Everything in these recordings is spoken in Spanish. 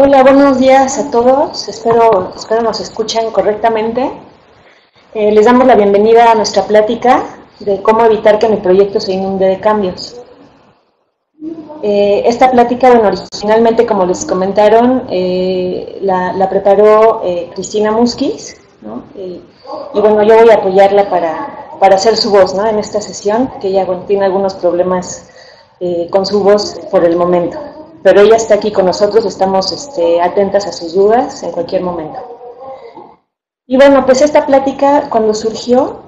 Hola, buenos días a todos. Espero nos escuchen correctamente. Les damos la bienvenida a nuestra plática de cómo evitar que mi proyecto se inunde de cambios. Esta plática, bueno, originalmente, como les comentaron, la preparó Cristina Musquiz, ¿no? Y bueno, yo voy a apoyarla para hacer su voz, ¿no? En esta sesión, que ella, bueno, tiene algunos problemas con su voz por el momento. Pero ella está aquí con nosotros, estamos atentas a sus dudas en cualquier momento. Y bueno, pues esta plática, cuando surgió,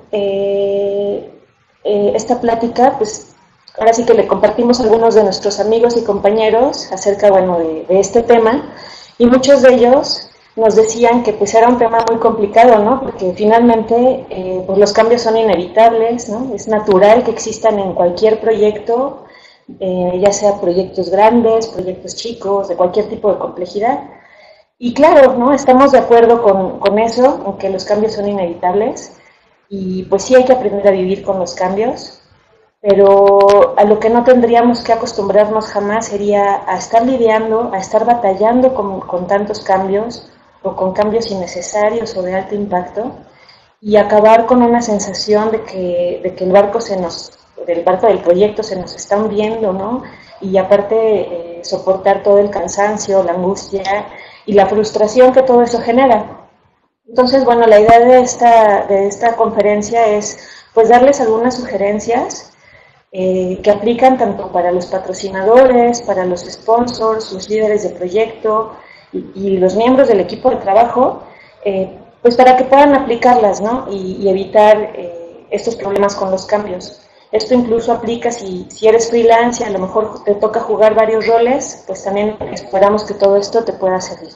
esta plática, pues ahora sí que le compartimos a algunos de nuestros amigos y compañeros acerca, bueno, de este tema, y muchos de ellos nos decían que pues era un tema muy complicado, ¿no? Porque finalmente pues los cambios son inevitables, ¿no? Es natural que existan en cualquier proyecto, ya sea proyectos grandes, proyectos chicos, de cualquier tipo de complejidad. Y claro, ¿no? Estamos de acuerdo con eso, en que los cambios son inevitables, y pues sí hay que aprender a vivir con los cambios, pero a lo que no tendríamos que acostumbrarnos jamás sería a estar lidiando, a estar batallando con tantos cambios, o con cambios innecesarios o de alto impacto, y acabar con una sensación de que el barco del proyecto se nos está hundiendo, ¿no? Y aparte soportar todo el cansancio, la angustia y la frustración que todo eso genera. Entonces, bueno, la idea de esta conferencia es pues darles algunas sugerencias que aplican tanto para los patrocinadores, para los sponsors, los líderes de proyecto y los miembros del equipo de trabajo, pues para que puedan aplicarlas, ¿no? Y evitar estos problemas con los cambios. Esto incluso aplica si eres freelance y a lo mejor te toca jugar varios roles, pues también esperamos que todo esto te pueda servir.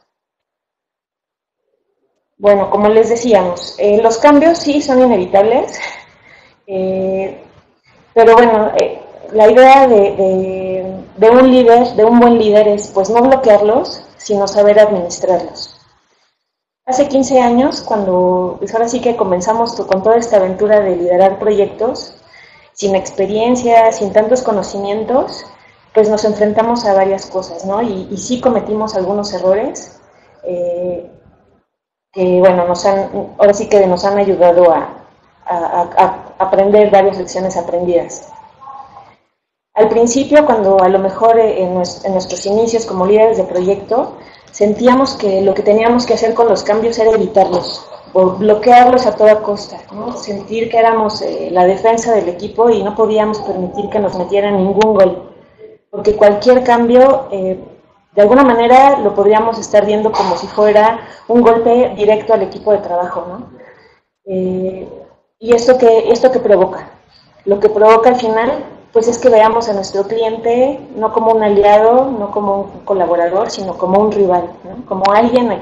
Bueno, como les decíamos, los cambios sí son inevitables, eh, pero bueno, la idea de un líder, de un buen líder, es pues no bloquearlos, sino saber administrarlos. Hace 15 años, cuando pues ahora sí que comenzamos con toda esta aventura de liderar proyectos, sin experiencia, sin tantos conocimientos, pues nos enfrentamos a varias cosas, ¿no? Y sí cometimos algunos errores que, bueno, ahora sí que nos han ayudado a aprender varias lecciones aprendidas. Al principio, cuando a lo mejor en nuestros inicios como líderes de proyecto, sentíamos que lo que teníamos que hacer con los cambios era evitarlos, o bloquearlos a toda costa, ¿no? Sentir que éramos la defensa del equipo y no podíamos permitir que nos metieran ningún gol, porque cualquier cambio, de alguna manera, lo podríamos estar viendo como si fuera un golpe directo al equipo de trabajo, ¿no? ¿Y esto qué provoca? Lo que provoca al final, pues es que veamos a nuestro cliente no como un aliado, no como un colaborador, sino como un rival, ¿no? Como alguien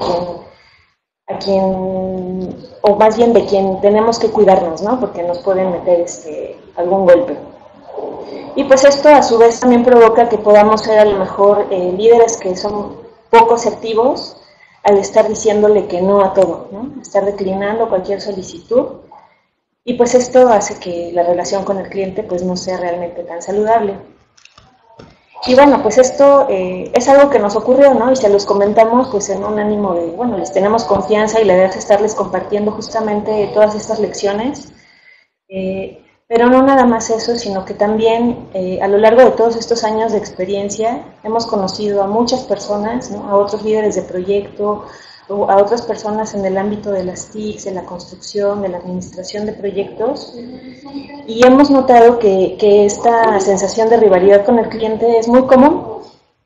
o más bien de quien tenemos que cuidarnos, ¿no? Porque nos pueden meter algún golpe. Y pues esto a su vez también provoca que podamos ser a lo mejor líderes que son poco asertivos al estar diciéndole que no a todo, ¿no? Estar declinando cualquier solicitud. Y pues esto hace que la relación con el cliente pues no sea realmente tan saludable. Y bueno, pues esto es algo que nos ocurrió, ¿no? Y se los comentamos pues en un ánimo de, bueno, les tenemos confianza y la idea es estarles compartiendo justamente todas estas lecciones. Pero no nada más eso, sino que también a lo largo de todos estos años de experiencia hemos conocido a muchas personas, ¿no? A otros líderes de proyecto, a otras personas en el ámbito de las TICs, de la construcción, de la administración de proyectos, y hemos notado que esta sensación de rivalidad con el cliente es muy común.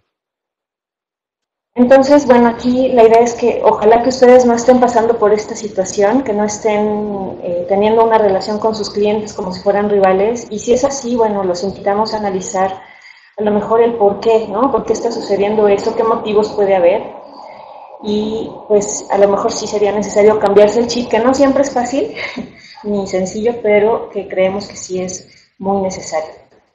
Entonces, bueno, aquí la idea es que ojalá que ustedes no estén pasando por esta situación, que no estén teniendo una relación con sus clientes como si fueran rivales, y si es así, bueno, los invitamos a analizar a lo mejor el por qué, ¿no? ¿Por qué está sucediendo eso? ¿Qué motivos puede haber? Y pues a lo mejor sí sería necesario cambiarse el chip, que no siempre es fácil ni sencillo, pero que creemos que sí es muy necesario.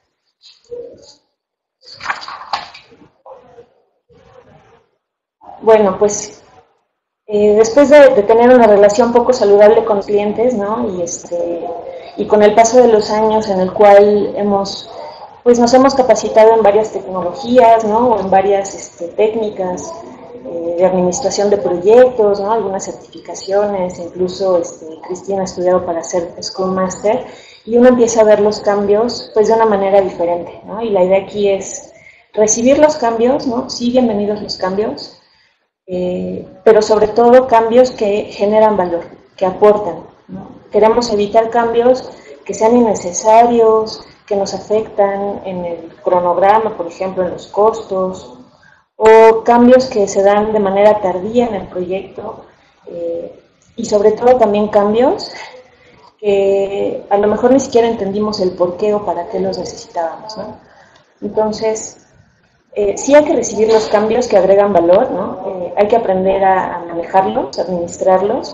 Bueno, pues después de tener una relación poco saludable con los clientes, ¿no? Y con el paso de los años en el cual pues nos hemos capacitado en varias tecnologías, ¿no? O en varias técnicas de administración de proyectos, ¿no? Algunas certificaciones, incluso Cristina ha estudiado para ser Scrum Master, y uno empieza a ver los cambios pues de una manera diferente, ¿no? Y la idea aquí es recibir los cambios, ¿no? Sí, bienvenidos los cambios, pero sobre todo cambios que generan valor, que aportan, ¿no? Queremos evitar cambios que sean innecesarios, que nos afectan en el cronograma, por ejemplo, en los costos, o cambios que se dan de manera tardía en el proyecto, y sobre todo también cambios que a lo mejor ni siquiera entendimos el por qué o para qué los necesitábamos, ¿no? Entonces, sí hay que recibir los cambios que agregan valor, ¿no? Hay que aprender a manejarlos, a administrarlos.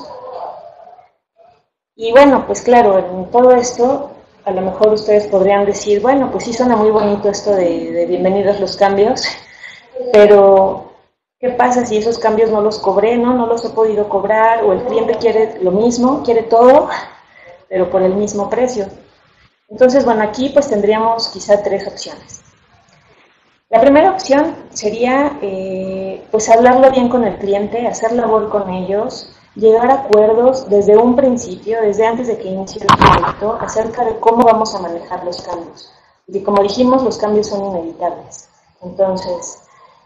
Y bueno, pues claro, en todo esto, a lo mejor ustedes podrían decir, bueno, pues sí suena muy bonito esto de bienvenidos los cambios, pero ¿qué pasa si esos cambios no los cobré, no? No los he podido cobrar, o el cliente quiere lo mismo, quiere todo, pero por el mismo precio. Entonces, bueno, aquí pues tendríamos quizá tres opciones. La primera opción sería pues hablarlo bien con el cliente, hacer labor con ellos, llegar a acuerdos desde un principio, desde antes de que inicie el proyecto, acerca de cómo vamos a manejar los cambios. Y como dijimos, los cambios son inevitables. Entonces,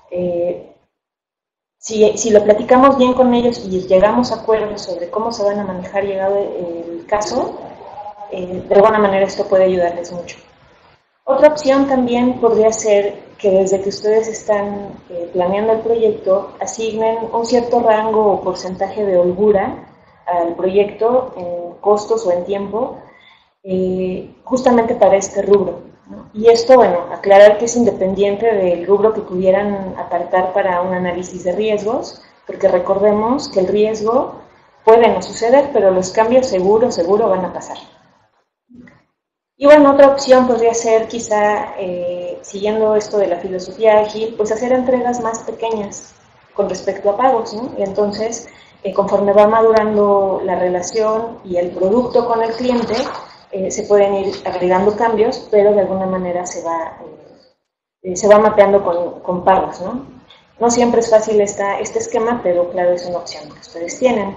si lo platicamos bien con ellos y llegamos a acuerdos sobre cómo se van a manejar llegado el caso, de alguna manera esto puede ayudarles mucho. Otra opción también podría ser que desde que ustedes están planeando el proyecto, asignen un cierto rango o porcentaje de holgura al proyecto en costos o en tiempo, justamente para este rubro, ¿no? Y esto, bueno, aclarar que es independiente del rubro que pudieran apartar para un análisis de riesgos, porque recordemos que el riesgo puede no suceder, pero los cambios seguro van a pasar. Y bueno, otra opción podría ser quizá, siguiendo esto de la filosofía ágil, pues hacer entregas más pequeñas con respecto a pagos, ¿no? Y entonces, conforme va madurando la relación y el producto con el cliente, se pueden ir agregando cambios, pero de alguna manera se va mapeando con pagos, ¿no? No siempre es fácil este esquema, pero claro, es una opción que ustedes tienen.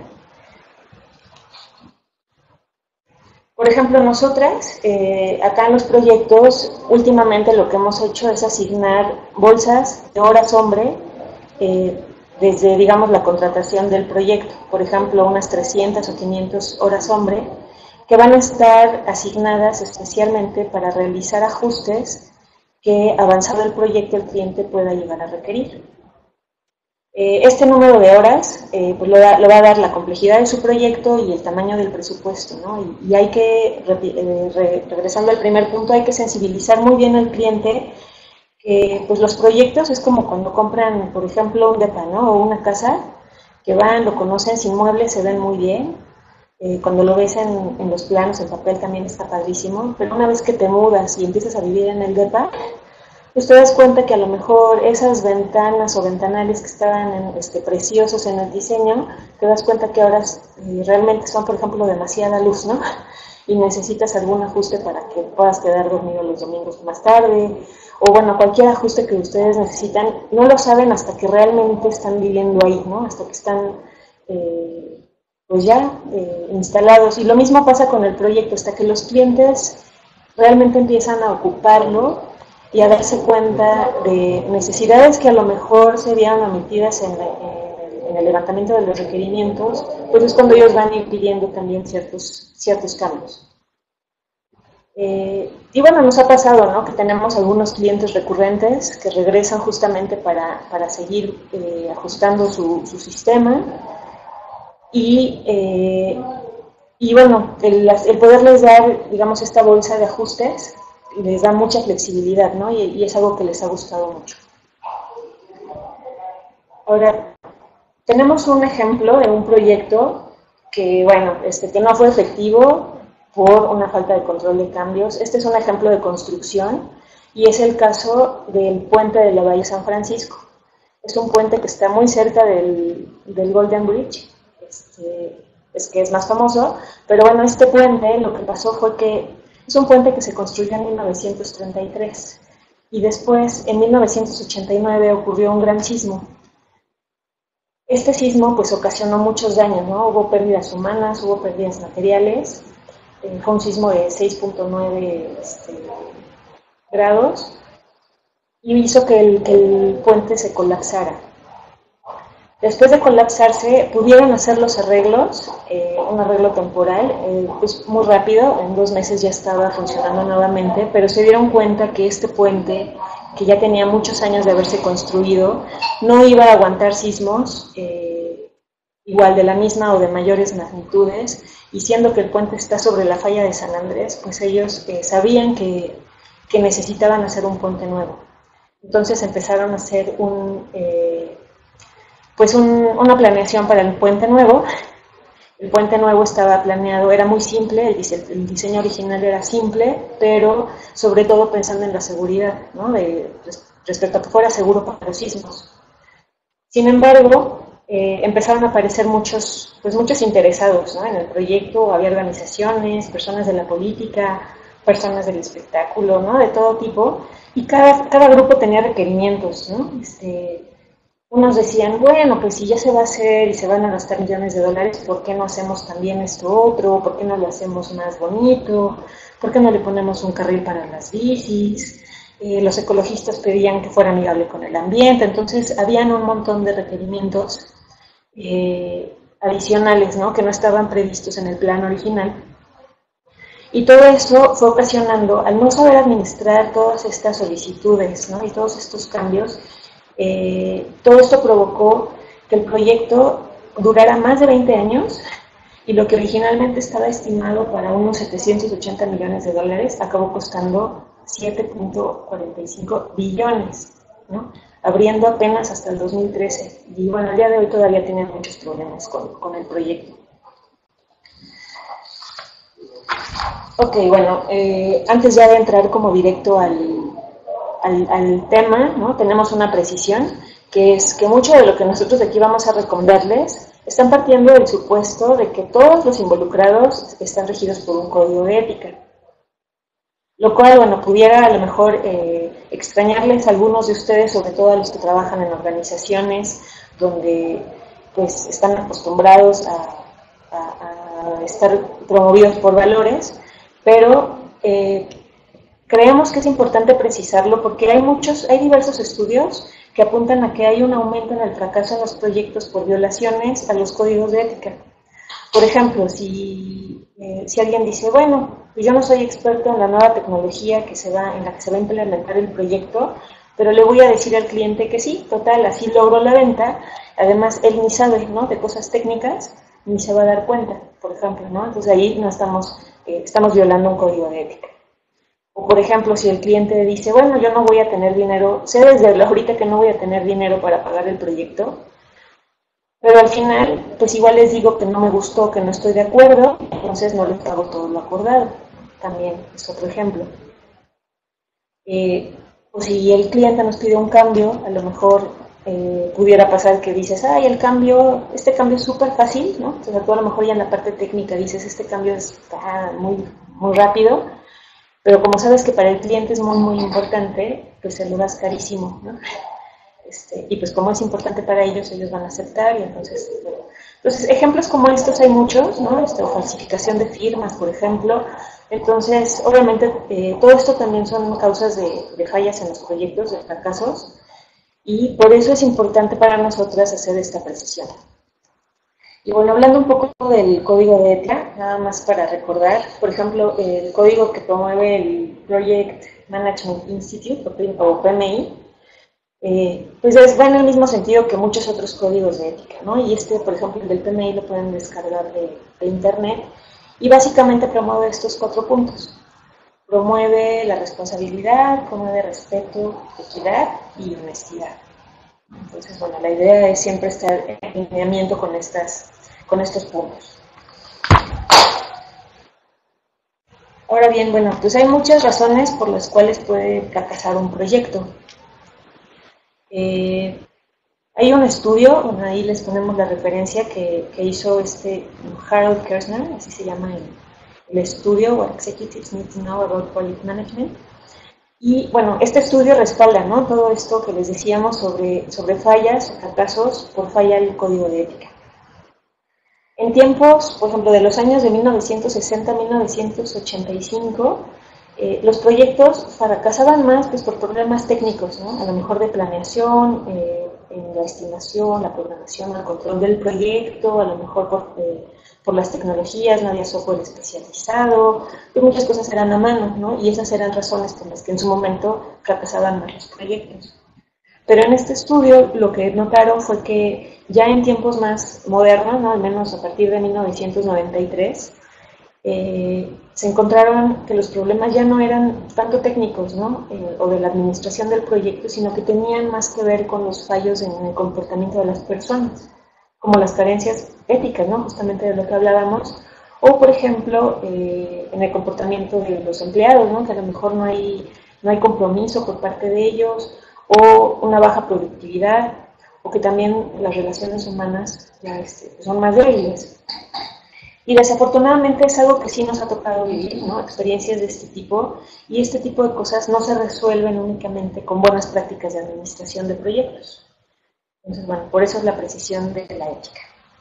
Por ejemplo, nosotras, acá en los proyectos, últimamente lo que hemos hecho es asignar bolsas de horas hombre desde, digamos, la contratación del proyecto. Por ejemplo, unas 300 o 500 horas hombre que van a estar asignadas especialmente para realizar ajustes que, avanzado el proyecto, el cliente pueda llegar a requerir. Este número de horas pues lo va a dar la complejidad de su proyecto y el tamaño del presupuesto, ¿no? Y hay que, regresando al primer punto, hay que sensibilizar muy bien al cliente que pues los proyectos es como cuando compran, por ejemplo, un depa, ¿no? O una casa, que van, lo conocen sin muebles, se ven muy bien. Cuando lo ves en los planos, en papel también está padrísimo, pero una vez que te mudas y empiezas a vivir en el depa, pues te das cuenta que a lo mejor esas ventanas o ventanales que estaban preciosos en el diseño, te das cuenta que ahora realmente son, por ejemplo, demasiada luz, ¿no? Y necesitas algún ajuste para que puedas quedar dormido los domingos más tarde, o bueno, cualquier ajuste que ustedes necesitan, no lo saben hasta que realmente están viviendo ahí, ¿no? Hasta que están pues ya instalados. Y lo mismo pasa con el proyecto, hasta que los clientes realmente empiezan a ocuparlo y a darse cuenta de necesidades que a lo mejor se vieron omitidas en el levantamiento de los requerimientos, pues es cuando ellos van a ir pidiendo también ciertos cambios. Y bueno, nos ha pasado, ¿no?, que tenemos algunos clientes recurrentes que regresan justamente para seguir ajustando su sistema y bueno, el poderles dar, digamos, esta bolsa de ajustes les da mucha flexibilidad, ¿no? Y es algo que les ha gustado mucho. Ahora, tenemos un ejemplo de un proyecto que, bueno, que no fue efectivo por una falta de control de cambios. Este es un ejemplo de construcción y es el caso del puente de la Bahía San Francisco. Es un puente que está muy cerca del Golden Bridge, es que es más famoso, pero bueno, este puente lo que pasó fue que es un puente que se construyó en 1933 y después, en 1989, ocurrió un gran sismo. Este sismo pues ocasionó muchos daños, ¿no? Hubo pérdidas humanas, hubo pérdidas materiales, fue un sismo de 6.9 grados y hizo que el puente se colapsara. Después de colapsarse, pudieron hacer los arreglos, un arreglo temporal, pues muy rápido, en 2 meses ya estaba funcionando nuevamente, pero se dieron cuenta que este puente, que ya tenía muchos años de haberse construido, no iba a aguantar sismos igual de la misma o de mayores magnitudes, y siendo que el puente está sobre la falla de San Andrés, pues ellos sabían que necesitaban hacer un puente nuevo. Entonces empezaron a hacer una planeación para el puente nuevo. El puente nuevo estaba planeado, era muy simple, el diseño original era simple, pero sobre todo pensando en la seguridad, ¿no? Respecto a que fuera seguro para los sismos. Sin embargo, empezaron a aparecer muchos interesados, ¿no? En el proyecto. Había organizaciones, personas de la política, personas del espectáculo, ¿no? De todo tipo, y cada grupo tenía requerimientos, ¿no? Unos decían, bueno, pues si ya se va a hacer y se van a gastar millones de dólares, ¿por qué no hacemos también esto otro? ¿Por qué no lo hacemos más bonito? ¿Por qué no le ponemos un carril para las bicis? Los ecologistas pedían que fuera amigable con el ambiente. Entonces habían un montón de requerimientos adicionales, ¿no? Que no estaban previstos en el plan original. Y todo eso fue ocasionando, al no saber administrar todas estas solicitudes, ¿no? Y todos estos cambios, todo esto provocó que el proyecto durara más de 20 años, y lo que originalmente estaba estimado para unos 780 millones de dólares acabó costando 7.45 billones, ¿no? Abriendo apenas hasta el 2013. Y bueno, al día de hoy todavía tienen muchos problemas con el proyecto. Ok, bueno, antes ya de entrar como directo al tema, ¿no? Tenemos una precisión, que es que mucho de lo que nosotros aquí vamos a recomendarles están partiendo del supuesto de que todos los involucrados están regidos por un código de ética. Lo cual, bueno, pudiera a lo mejor extrañarles a algunos de ustedes, sobre todo a los que trabajan en organizaciones donde pues están acostumbrados a estar promovidos por valores, pero creemos que es importante precisarlo porque hay diversos estudios que apuntan a que hay un aumento en el fracaso en los proyectos por violaciones a los códigos de ética. Por ejemplo, si alguien dice, bueno, pues yo no soy experto en la nueva tecnología en la que se va a implementar el proyecto, pero le voy a decir al cliente que sí, total, así logro la venta. Además, él ni sabe, ¿no?, de cosas técnicas, ni se va a dar cuenta, por ejemplo, ¿no? Entonces ahí no estamos violando un código de ética. O por ejemplo, si el cliente dice, bueno, yo no voy a tener dinero, sé desde ahorita que no voy a tener dinero para pagar el proyecto, pero al final, pues igual les digo que no me gustó, que no estoy de acuerdo, entonces no les pago todo lo acordado. También es otro ejemplo. O si el cliente nos pide un cambio, a lo mejor pudiera pasar que dices, ay, este cambio es súper fácil, ¿no? O sea, tú a lo mejor ya en la parte técnica dices, este cambio está muy, muy rápido, pero como sabes que para el cliente es muy, muy importante, pues se lo das carísimo, ¿no? Y pues como es importante para ellos, ellos van a aceptar, y entonces ejemplos como estos hay muchos, ¿no? Falsificación de firmas, por ejemplo. Entonces, obviamente, todo esto también son causas de fallas en los proyectos, de fracasos, y por eso es importante para nosotras hacer esta precisión. Y bueno, hablando un poco del código de ética, nada más para recordar, por ejemplo, el código que promueve el Project Management Institute, o PMI, pues va en el mismo sentido que muchos otros códigos de ética, ¿no? Y por ejemplo, el del PMI lo pueden descargar de internet, y básicamente promueve estos 4 puntos. Promueve la responsabilidad, promueve respeto, equidad y honestidad. Entonces, bueno, la idea es siempre estar en alineamiento con estos puntos. Ahora bien, bueno, pues hay muchas razones por las cuales puede fracasar un proyecto. Hay un estudio, bueno, ahí les ponemos la referencia que hizo Harold Kersner, así se llama el estudio, What Executives Need to Know About Project Management. Y bueno, este estudio respalda, ¿no?, todo esto que les decíamos sobre fallas o fracasos por falla del código de ética. En tiempos, por ejemplo, de los años de 1960 a 1985, los proyectos fracasaban más pues, por problemas técnicos, ¿no?, a lo mejor de planeación, en la estimación, la programación, el control del proyecto, a lo mejor por las tecnologías, no había software especializado, y muchas cosas eran a mano, ¿no?, y esas eran razones por las que en su momento fracasaban más los proyectos. Pero en este estudio lo que notaron fue que ya en tiempos más modernos, ¿no?, al menos a partir de 1993, se encontraron que los problemas ya no eran tanto técnicos, ¿no?, o de la administración del proyecto, sino que tenían más que ver con los fallos en el comportamiento de las personas, como las carencias éticas, ¿no?, justamente de lo que hablábamos, o por ejemplo, en el comportamiento de los empleados, ¿no?, que a lo mejor no hay compromiso por parte de ellos, o una baja productividad, o que también las relaciones humanas ya, son más débiles. Y desafortunadamente es algo que sí nos ha tocado vivir, ¿no?, experiencias de este tipo, y este tipo de cosas no se resuelven únicamente con buenas prácticas de administración de proyectos. Entonces, bueno, por eso es la precisión de la ética.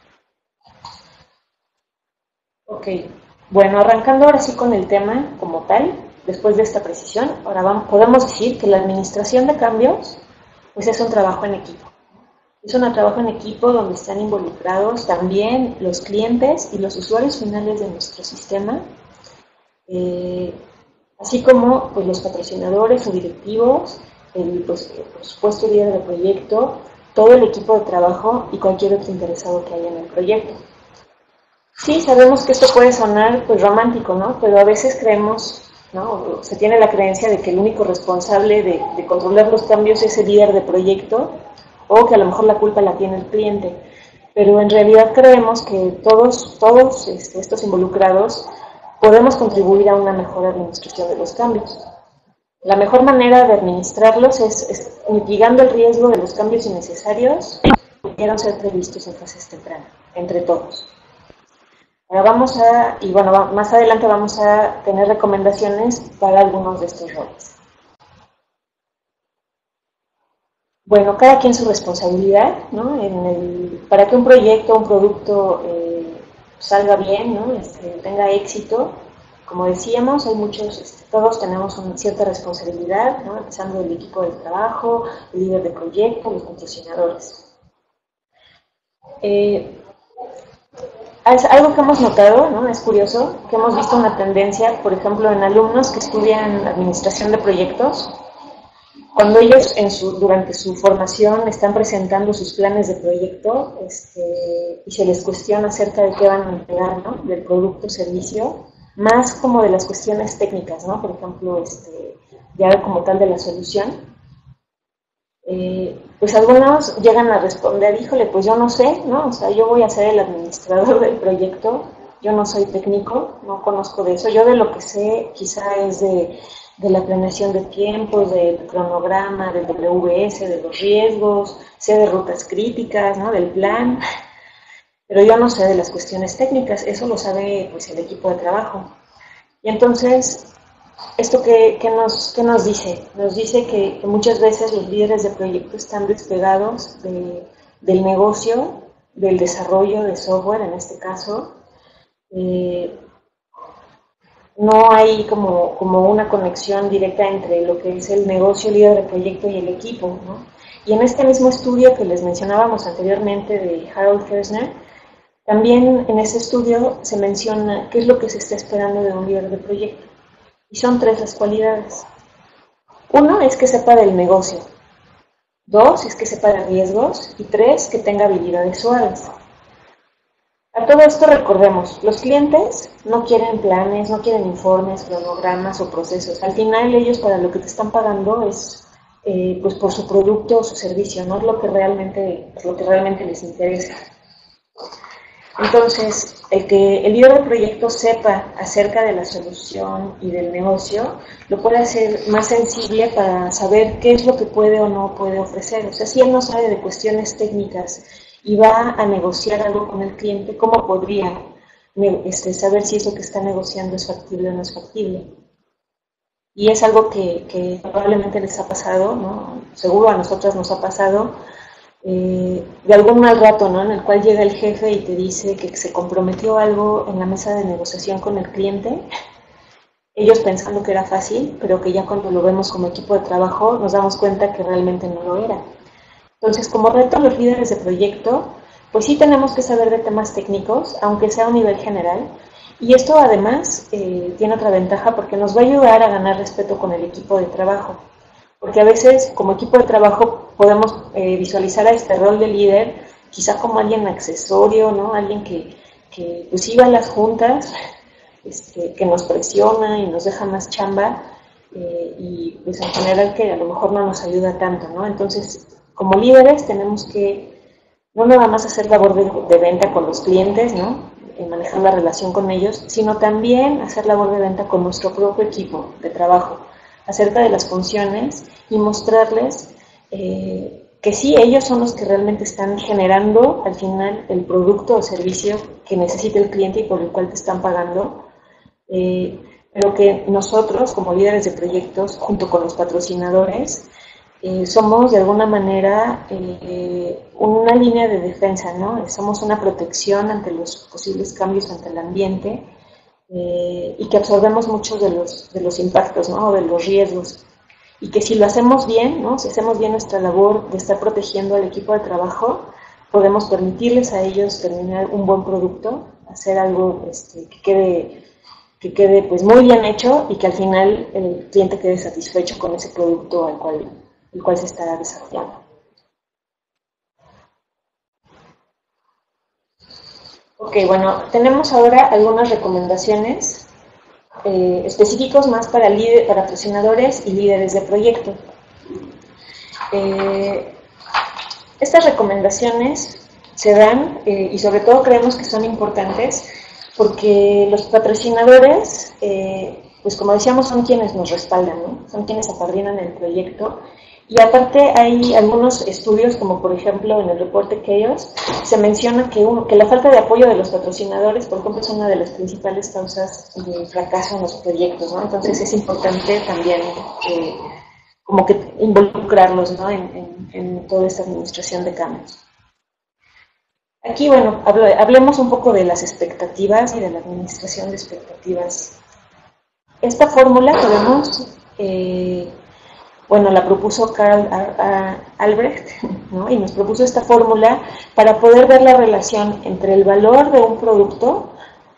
Ok, bueno, arrancando ahora sí con el tema como tal, después de esta precisión, ahora podemos decir que la administración de cambios pues es un trabajo en equipo. Es un trabajo en equipo donde están involucrados también los clientes y los usuarios finales de nuestro sistema, eh, así como pues, los patrocinadores o directivos, pues, por supuesto el líder del proyecto, todo el equipo de trabajo y cualquier otro interesado que haya en el proyecto. Sí, sabemos que esto puede sonar pues romántico, ¿no? Pero a veces creemos, ¿no?, se tiene la creencia de que el único responsable de controlar los cambios es el líder de proyecto, o que a lo mejor la culpa la tiene el cliente. Pero en realidad creemos que todos estos involucrados podemos contribuir a una mejor administración de los cambios. La mejor manera de administrarlos es mitigando el riesgo de los cambios innecesarios que pudieran ser previstos en fases tempranas, entre todos. Ahora y bueno, más adelante vamos a tener recomendaciones para algunos de estos roles. Bueno, cada quien su responsabilidad, ¿no?, para que un proyecto, un producto salga bien, ¿no?, tenga éxito. Como decíamos, hay todos tenemos una cierta responsabilidad, ¿no?, empezando del equipo de trabajo, el líder de proyecto, los patrocinadores. Es algo que hemos notado, ¿no?, es curioso, que hemos visto una tendencia, por ejemplo, en alumnos que estudian administración de proyectos. Cuando ellos durante su formación están presentando sus planes de proyecto y se les cuestiona acerca de qué van a entregar, ¿no?, del producto o servicio, más como de las cuestiones técnicas, ¿no?, por ejemplo, ya como tal de la solución, pues algunos llegan a responder, híjole, pues yo no sé, ¿no?, o sea, yo voy a ser el administrador del proyecto, yo no soy técnico, no conozco de eso, yo de lo que sé quizá es de la planeación de tiempos, del cronograma, del WS, de los riesgos, sé de rutas críticas, ¿no?, del plan, pero yo no sé de las cuestiones técnicas, eso lo sabe pues el equipo de trabajo. Y entonces, ¿esto qué nos dice? Nos dice que muchas veces los líderes de proyecto están despegados del negocio, del desarrollo de software en este caso. No hay como una conexión directa entre lo que es el negocio, el líder de proyecto y el equipo, ¿no? Y en este mismo estudio que les mencionábamos anteriormente de Harold Kersner, también en ese estudio se menciona qué es lo que se está esperando de un líder de proyecto. Y son 3 las cualidades. 1 es que sepa del negocio. 2 es que sepa de riesgos. Y 3, que tenga habilidades suaves. A todo esto recordemos, los clientes no quieren planes, no quieren informes, cronogramas o procesos. Al final ellos para lo que te están pagando es pues por su producto o su servicio, no es lo que realmente les interesa. Entonces, el que el líder del proyecto sepa acerca de la solución y del negocio, lo puede hacer más sensible para saber qué es lo que puede o no puede ofrecer. O sea, si él no sabe de cuestiones técnicas y va a negociar algo con el cliente, ¿cómo podría saber si eso que está negociando es factible o no es factible? Y es algo que probablemente les ha pasado, ¿no? Seguro a nosotras nos ha pasado, de algún mal rato, ¿no? En el cual llega el jefe y te dice que se comprometió algo en la mesa de negociación con el cliente, ellos pensando que era fácil, pero que ya cuando lo vemos como equipo de trabajo nos damos cuenta que realmente no lo era. Entonces, como reto a los líderes de proyecto, pues sí tenemos que saber de temas técnicos, aunque sea a un nivel general, y esto además tiene otra ventaja porque nos va a ayudar a ganar respeto con el equipo de trabajo, porque a veces como equipo de trabajo podemos visualizar a este rol de líder quizá como alguien accesorio, ¿no? Alguien que pues iba a las juntas, que nos presiona y nos deja más chamba, y pues en general que a lo mejor no nos ayuda tanto, ¿no? Entonces, como líderes tenemos que no nada más hacer labor de venta con los clientes, ¿no? Manejar la relación con ellos, sino también hacer labor de venta con nuestro propio equipo de trabajo, acerca de las funciones y mostrarles que sí, ellos son los que realmente están generando al final el producto o servicio que necesita el cliente y por el cual te están pagando, pero que nosotros como líderes de proyectos, junto con los patrocinadores, somos de alguna manera una línea de defensa, ¿no? Somos una protección ante los posibles cambios ante el ambiente, y que absorbemos muchos de los impactos, ¿no? O de los riesgos. Y que si lo hacemos bien, ¿no? Si hacemos bien nuestra labor de estar protegiendo al equipo de trabajo, podemos permitirles a ellos terminar un buen producto, hacer algo que quede pues muy bien hecho y que al final el cliente quede satisfecho con ese producto el cual se está desarrollando. Ok, bueno, tenemos ahora algunas recomendaciones específicos más para, para patrocinadores y líderes de proyecto. Eh, Estas recomendaciones se dan y sobre todo creemos que son importantes porque los patrocinadores, pues como decíamos, son quienes nos respaldan, ¿no? Son quienes apadrinan el proyecto. Y aparte hay algunos estudios, como por ejemplo en el reporte Chaos, se menciona que la falta de apoyo de los patrocinadores, por ejemplo, es una de las principales causas de fracaso en los proyectos, ¿no? Entonces es importante también como que involucrarlos, ¿no? En toda esta administración de cambios. Aquí, bueno, hablemos un poco de las expectativas y de la administración de expectativas. Esta fórmula que vemos, bueno, la propuso Karl Albrecht, ¿no? Y nos propuso esta fórmula para poder ver la relación entre el valor de un producto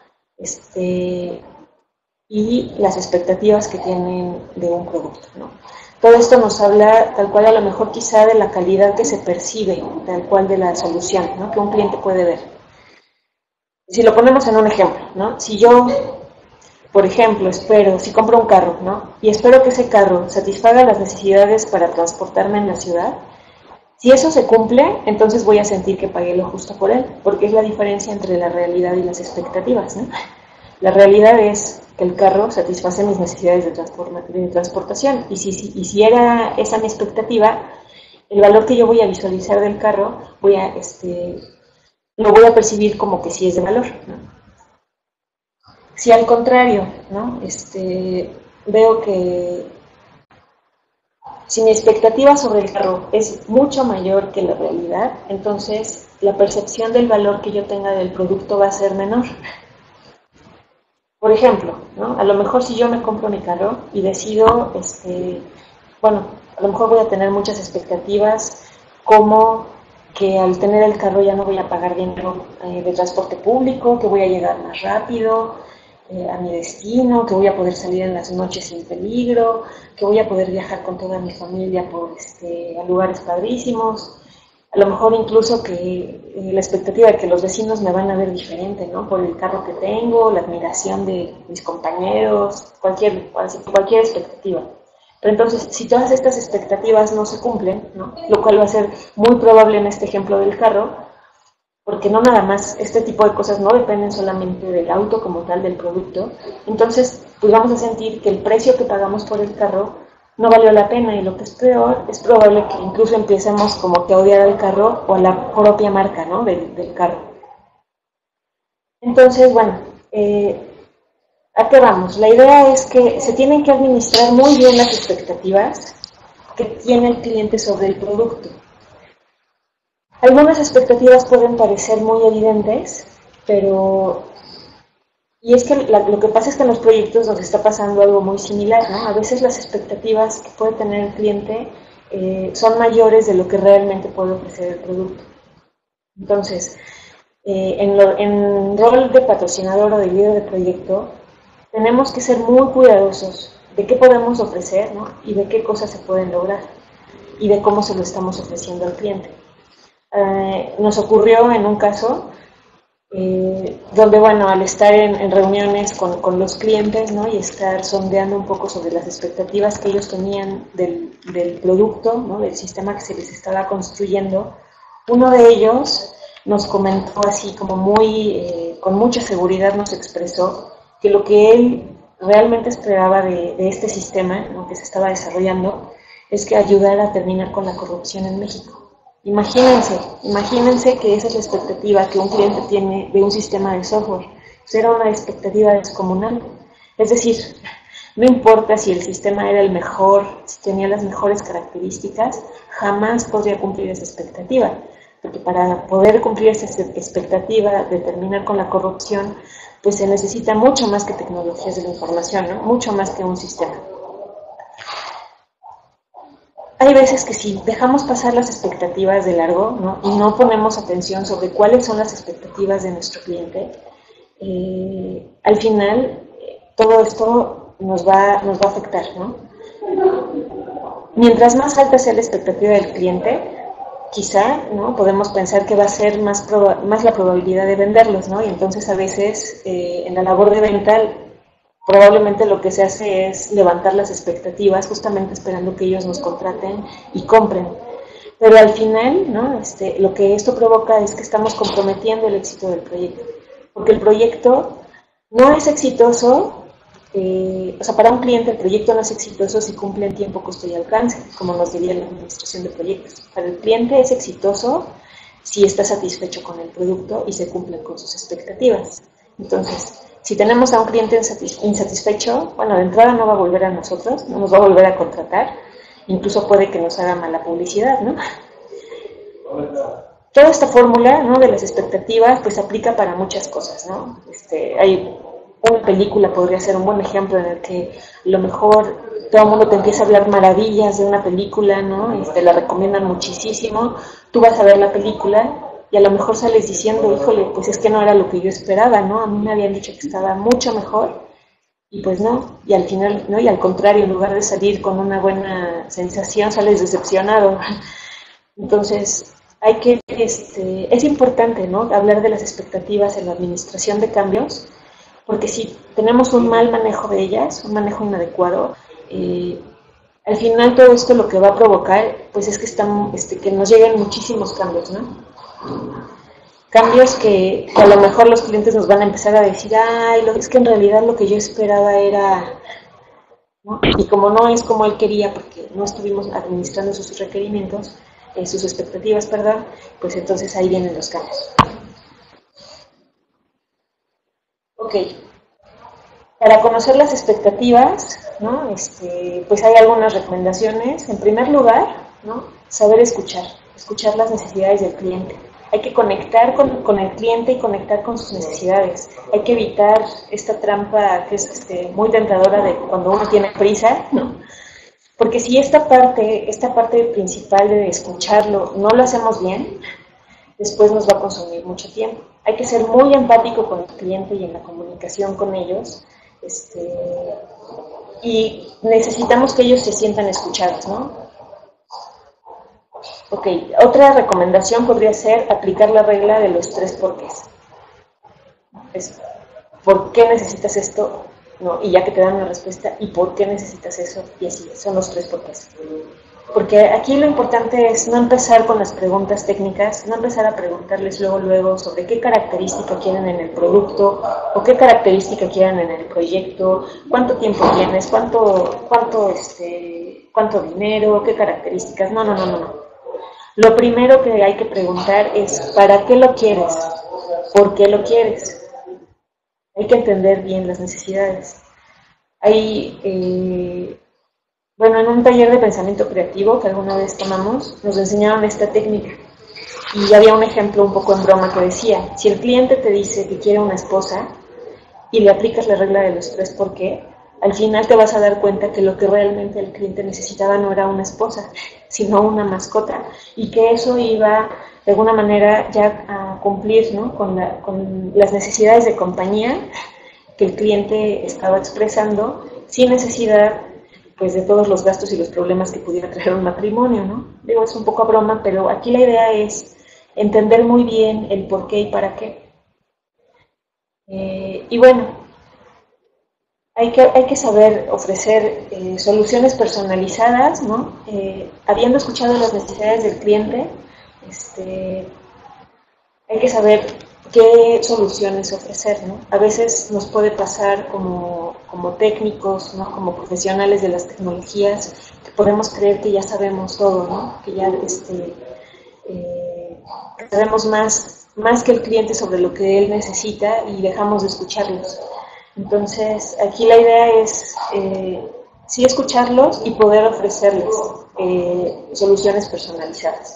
y las expectativas que tienen de un producto, ¿no? Todo esto nos habla tal cual a lo mejor quizá de la calidad que se percibe, tal cual de la solución, ¿no? Que un cliente puede ver. Si lo ponemos en un ejemplo, ¿no? Si yo, por ejemplo, si compro un carro, ¿no? Y espero que ese carro satisfaga las necesidades para transportarme en la ciudad, si eso se cumple, entonces voy a sentir que pagué lo justo por él, porque es la diferencia entre la realidad y las expectativas, ¿no? La realidad es que el carro satisface mis necesidades de transportación y si era esa mi expectativa, el valor que yo voy a visualizar del carro lo voy a percibir como que sí es de valor, ¿no? Si al contrario, ¿no? Veo que si mi expectativa sobre el carro es mucho mayor que la realidad, entonces la percepción del valor que yo tenga del producto va a ser menor. Por ejemplo, ¿no? A lo mejor si yo me compro mi carro y decido, bueno, a lo mejor voy a tener muchas expectativas, como que al tener el carro ya no voy a pagar dinero de transporte público, que voy a llegar más rápido a mi destino, que voy a poder salir en las noches sin peligro, que voy a poder viajar con toda mi familia a lugares padrísimos. A lo mejor incluso que la expectativa de que los vecinos me van a ver diferente, ¿no? Por el carro que tengo, la admiración de mis compañeros, cualquier expectativa. Pero entonces, si todas estas expectativas no se cumplen, ¿no? Lo cual va a ser muy probable en este ejemplo del carro, porque no nada más este tipo de cosas no dependen solamente del auto como tal, del producto, entonces pues vamos a sentir que el precio que pagamos por el carro no valió la pena y lo que es peor, es probable que incluso empecemos como que a odiar al carro o a la propia marca, ¿no? del carro. Entonces, bueno, ¿A qué vamos? La idea es que se tienen que administrar muy bien las expectativas que tiene el cliente sobre el producto. Algunas expectativas pueden parecer muy evidentes, pero... Y es que lo que pasa es que en los proyectos nos está pasando algo muy similar, ¿no? A veces las expectativas que puede tener el cliente son mayores de lo que realmente puede ofrecer el producto. Entonces, en rol de patrocinador o de líder de proyecto, tenemos que ser muy cuidadosos de qué podemos ofrecer, ¿no? Y de qué cosas se pueden lograr y de cómo se lo estamos ofreciendo al cliente. Nos ocurrió en un caso donde, bueno, al estar en reuniones con los clientes, ¿no? Y estar sondeando un poco sobre las expectativas que ellos tenían del producto, ¿no? Del sistema que se les estaba construyendo, uno de ellos nos comentó así como con mucha seguridad nos expresó que lo que él realmente esperaba de este sistema, ¿no? Que se estaba desarrollando es que ayudara a terminar con la corrupción en México. Imagínense que esa es la expectativa que un cliente tiene de un sistema de software. Era una expectativa descomunal. Es decir, no importa si el sistema era el mejor, si tenía las mejores características, jamás podría cumplir esa expectativa. Porque para poder cumplir esa expectativa de terminar con la corrupción, pues se necesita mucho más que tecnologías de la información, ¿no? Mucho más que un sistema. Hay veces que si dejamos pasar las expectativas de largo, ¿no? Y no ponemos atención sobre cuáles son las expectativas de nuestro cliente, al final todo esto nos va a afectar, ¿no? Mientras más alta sea la expectativa del cliente, quizá, ¿no? Podemos pensar que va a ser más la probabilidad de venderlos, ¿no? Y entonces a veces en la labor de venta probablemente lo que se hace es levantar las expectativas justamente esperando que ellos nos contraten y compren. Pero al final, ¿no? Lo que esto provoca es que estamos comprometiendo el éxito del proyecto. Porque el proyecto no es exitoso, o sea, para un cliente el proyecto no es exitoso si cumple en tiempo, costo y alcance, como nos diría la administración de proyectos. Para el cliente es exitoso si está satisfecho con el producto y se cumplen con sus expectativas. Entonces, si tenemos a un cliente insatisfecho, bueno, de entrada no va a volver a nosotros, no nos va a volver a contratar, incluso puede que nos haga mala publicidad, ¿no? Toda esta fórmula, ¿no? De las expectativas, pues aplica para muchas cosas, ¿no? Hay una película podría ser un buen ejemplo en el que a lo mejor todo el mundo te empieza a hablar maravillas de una película, ¿no? La recomiendan muchísimo, tú vas a ver la película y a lo mejor sales diciendo, híjole, pues es que no era lo que yo esperaba, ¿no? A mí me habían dicho que estaba mucho mejor y pues no, y al final, ¿no? Y al contrario, en lugar de salir con una buena sensación, sales decepcionado. Entonces, es importante, ¿no? Hablar de las expectativas en la administración de cambios, porque si tenemos un mal manejo de ellas, un manejo inadecuado, al final todo esto lo que va a provocar, pues es que nos lleguen muchísimos cambios, ¿no? Cambios que a lo mejor los clientes nos van a empezar a decir, ay, es que en realidad lo que yo esperaba era, ¿no? Y como no es como él quería, porque no estuvimos administrando sus requerimientos, sus expectativas, perdón, pues entonces ahí vienen los cambios. Ok, para conocer las expectativas, ¿no? Pues hay algunas recomendaciones. En primer lugar, ¿no? Saber escuchar las necesidades del cliente. Hay que conectar con el cliente y conectar con sus necesidades. Hay que evitar esta trampa que es muy tentadora de cuando uno tiene prisa, ¿no? Porque si esta parte principal de escucharlo no lo hacemos bien, después nos va a consumir mucho tiempo. Hay que ser muy empático con el cliente y en la comunicación con ellos, y necesitamos que ellos se sientan escuchados, ¿no? Ok, otra recomendación podría ser aplicar la regla de los 3 porqués. ¿Por qué necesitas esto? ¿No? Y ya que te dan una respuesta, ¿y por qué necesitas eso? Y así, son los 3 porqués. Porque aquí lo importante es no empezar con las preguntas técnicas, no empezar a preguntarles luego sobre qué característica quieren en el producto o qué característica quieren en el proyecto, cuánto tiempo tienes, cuánto dinero, qué características. No. Lo primero que hay que preguntar es ¿para qué lo quieres? ¿Por qué lo quieres? Hay que entender bien las necesidades. Hay, bueno, en un taller de pensamiento creativo que alguna vez tomamos, nos enseñaron esta técnica. Y había un ejemplo un poco en broma que decía, si el cliente te dice que quiere una esposa y le aplicas la regla de los 3 por qué, al final te vas a dar cuenta que lo que realmente el cliente necesitaba no era una esposa, sino una mascota, y que eso iba de alguna manera ya a cumplir, ¿no?, con las necesidades de compañía que el cliente estaba expresando sin necesidad, pues, de todos los gastos y los problemas que pudiera traer un matrimonio, ¿no? Digo, es un poco a broma, pero aquí la idea es entender muy bien el por qué y para qué. Y bueno, hay que saber ofrecer soluciones personalizadas, ¿no? Habiendo escuchado las necesidades del cliente, este, hay que saber qué soluciones ofrecer, ¿no? A veces nos puede pasar como técnicos, ¿no?, como profesionales de las tecnologías, que podemos creer que ya sabemos todo, ¿no?, que ya eh, sabemos más que el cliente sobre lo que él necesita y dejamos de escucharlos. Entonces, aquí la idea es sí escucharlos y poder ofrecerles soluciones personalizadas.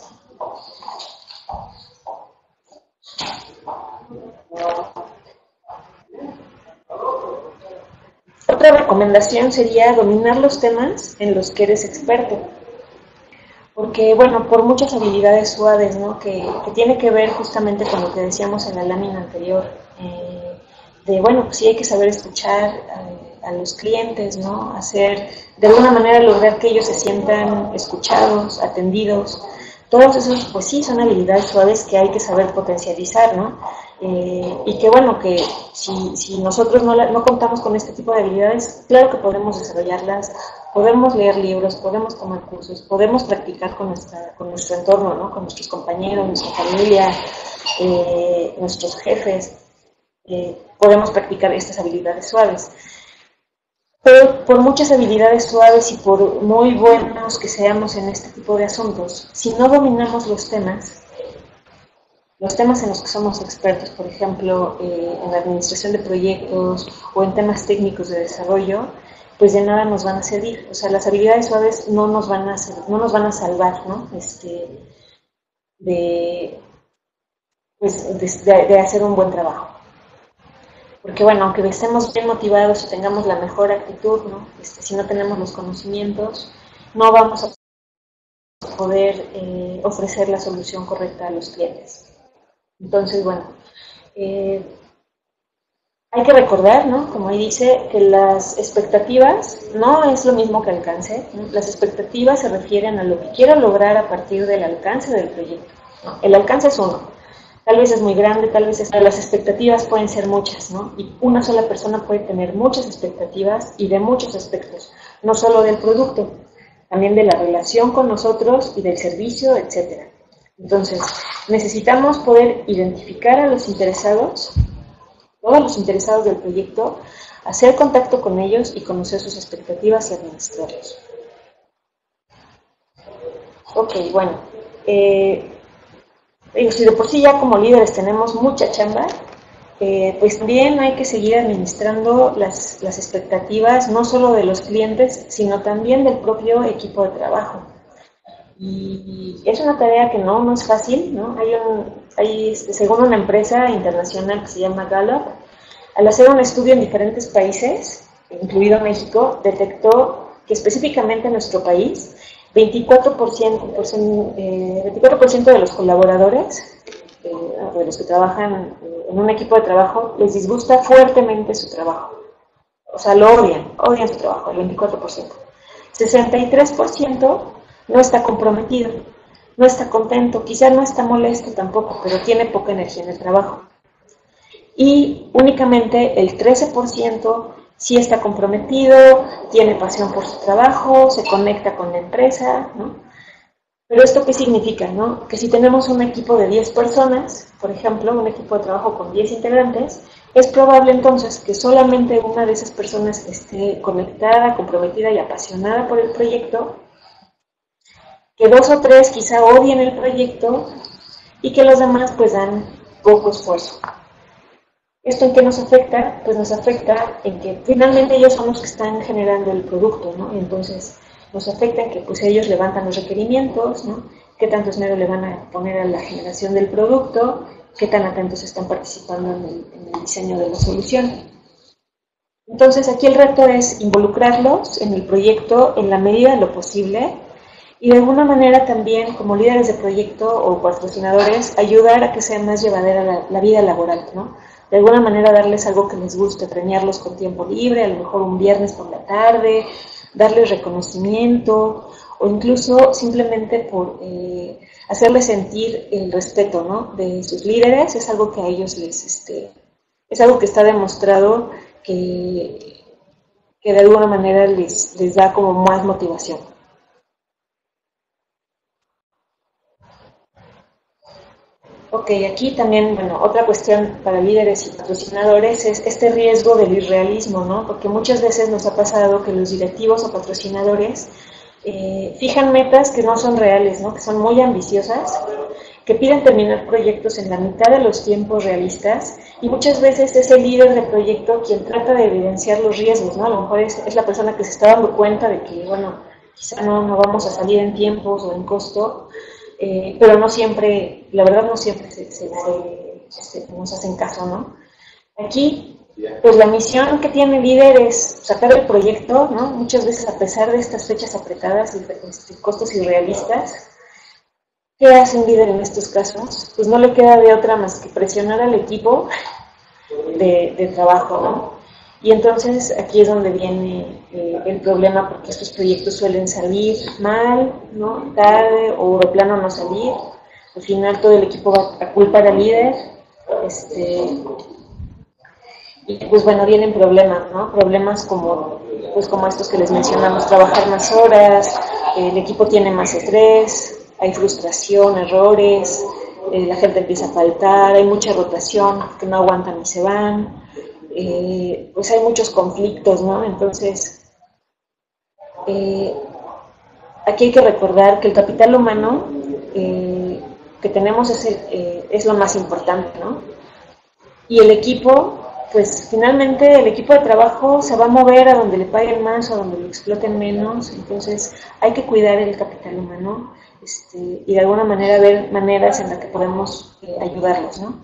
Otra recomendación sería dominar los temas en los que eres experto, porque, bueno, por muchas habilidades suaves, ¿no?, que tiene que ver justamente con lo que decíamos en la lámina anterior, de, bueno, pues sí hay que saber escuchar a los clientes, ¿no?, hacer, de alguna manera lograr que ellos se sientan escuchados, atendidos. Todos esos, pues sí, son habilidades suaves que hay que saber potencializar, ¿no? Y que, bueno, que si nosotros no contamos con este tipo de habilidades, claro que podemos desarrollarlas, podemos leer libros, podemos tomar cursos, podemos practicar con nuestro entorno, ¿no?, con nuestros compañeros, nuestra familia, nuestros jefes, podemos practicar estas habilidades suaves. Pero por muchas habilidades suaves y por muy buenos que seamos en este tipo de asuntos, si no dominamos los temas en los que somos expertos, por ejemplo, en la administración de proyectos o en temas técnicos de desarrollo, pues de nada nos van a servir. O sea, las habilidades suaves no nos van a salvar, ¿no? De, pues, de hacer un buen trabajo. Porque, bueno, aunque estemos bien motivados y tengamos la mejor actitud, ¿no?, si no tenemos los conocimientos, no vamos a poder ofrecer la solución correcta a los clientes. Entonces, bueno, hay que recordar, ¿no?, como ahí dice, que las expectativas no es lo mismo que alcance, ¿no? Las expectativas se refieren a lo que quiero lograr a partir del alcance del proyecto, ¿no? El alcance es uno. Tal vez es muy grande, tal vez las expectativas pueden ser muchas, ¿no? Y una sola persona puede tener muchas expectativas y de muchos aspectos, no solo del producto, también de la relación con nosotros y del servicio, etcétera. Entonces, necesitamos poder identificar a los interesados, todos los interesados del proyecto, hacer contacto con ellos y conocer sus expectativas y administrarlos. Ok, bueno, si de por sí ya como líderes tenemos mucha chamba, pues también hay que seguir administrando las expectativas, no solo de los clientes, sino también del propio equipo de trabajo. Y es una tarea que no es fácil, ¿no? Según una empresa internacional que se llama Gallup, al hacer un estudio en diferentes países, incluido México, detectó que específicamente en nuestro país, 24% de los colaboradores, de los que trabajan en un equipo de trabajo, les disgusta fuertemente su trabajo. O sea, lo odian su trabajo, el 24%. 63% no está comprometido, no está contento, quizás no está molesto tampoco, pero tiene poca energía en el trabajo. Y únicamente el 13% sí está comprometido, tiene pasión por su trabajo, se conecta con la empresa, ¿no? Pero ¿esto qué significa, no? Que si tenemos un equipo de 10 personas, por ejemplo, un equipo de trabajo con 10 integrantes, es probable entonces que solamente una de esas personas esté conectada, comprometida y apasionada por el proyecto, que 2 o 3 quizá odien el proyecto y que los demás pues dan poco esfuerzo. ¿Esto en qué nos afecta? Pues nos afecta en que finalmente ellos son los que están generando el producto, ¿no? Y entonces nos afecta en que pues ellos levantan los requerimientos, ¿no? Qué tanto dinero le van a poner a la generación del producto, qué tan atentos están participando en el diseño de la solución. Entonces aquí el reto es involucrarlos en el proyecto en la medida de lo posible y de alguna manera también como líderes de proyecto o patrocinadores ayudar a que sea más llevadera la vida laboral, ¿no? De alguna manera darles algo que les guste, premiarlos con tiempo libre, a lo mejor un viernes por la tarde, darles reconocimiento o incluso simplemente por hacerles sentir el respeto, ¿no? De sus líderes, es algo que a ellos es algo que está demostrado que, que de alguna manera les da como más motivación. Ok, aquí también, bueno, otra cuestión para líderes y patrocinadores es este riesgo del irrealismo, ¿no? Porque muchas veces nos ha pasado que los directivos o patrocinadores fijan metas que no son reales, ¿no? Que son muy ambiciosas, que piden terminar proyectos en la mitad de los tiempos realistas y muchas veces es el líder del proyecto quien trata de evidenciar los riesgos, ¿no? A lo mejor es la persona que se está dando cuenta de que, bueno, quizá no vamos a salir en tiempos o en costo, pero no siempre, la verdad no siempre nos hacen caso, ¿no? Aquí, pues la misión que tiene el líder es sacar el proyecto, ¿no? Muchas veces a pesar de estas fechas apretadas y costos irrealistas, ¿qué hace un líder en estos casos? Pues no le queda de otra más que presionar al equipo de trabajo, ¿no? Y entonces aquí es donde viene el problema porque estos proyectos suelen salir mal, ¿no? Tarde o de plano no salir. Al final todo el equipo va a culpar al líder. Y pues bueno, vienen problemas, ¿no? Problemas como, pues como estos que les mencionamos, trabajar más horas, el equipo tiene más estrés, hay frustración, errores, la gente empieza a faltar, hay mucha rotación, que no aguantan y se van, pues hay muchos conflictos, ¿no? Entonces, eh, aquí hay que recordar que el capital humano que tenemos es lo más importante, ¿no? Y el equipo, pues finalmente el equipo de trabajo se va a mover a donde le paguen más o a donde le exploten menos, entonces hay que cuidar el capital humano y de alguna manera ver maneras en las que podemos ayudarlos, ¿no?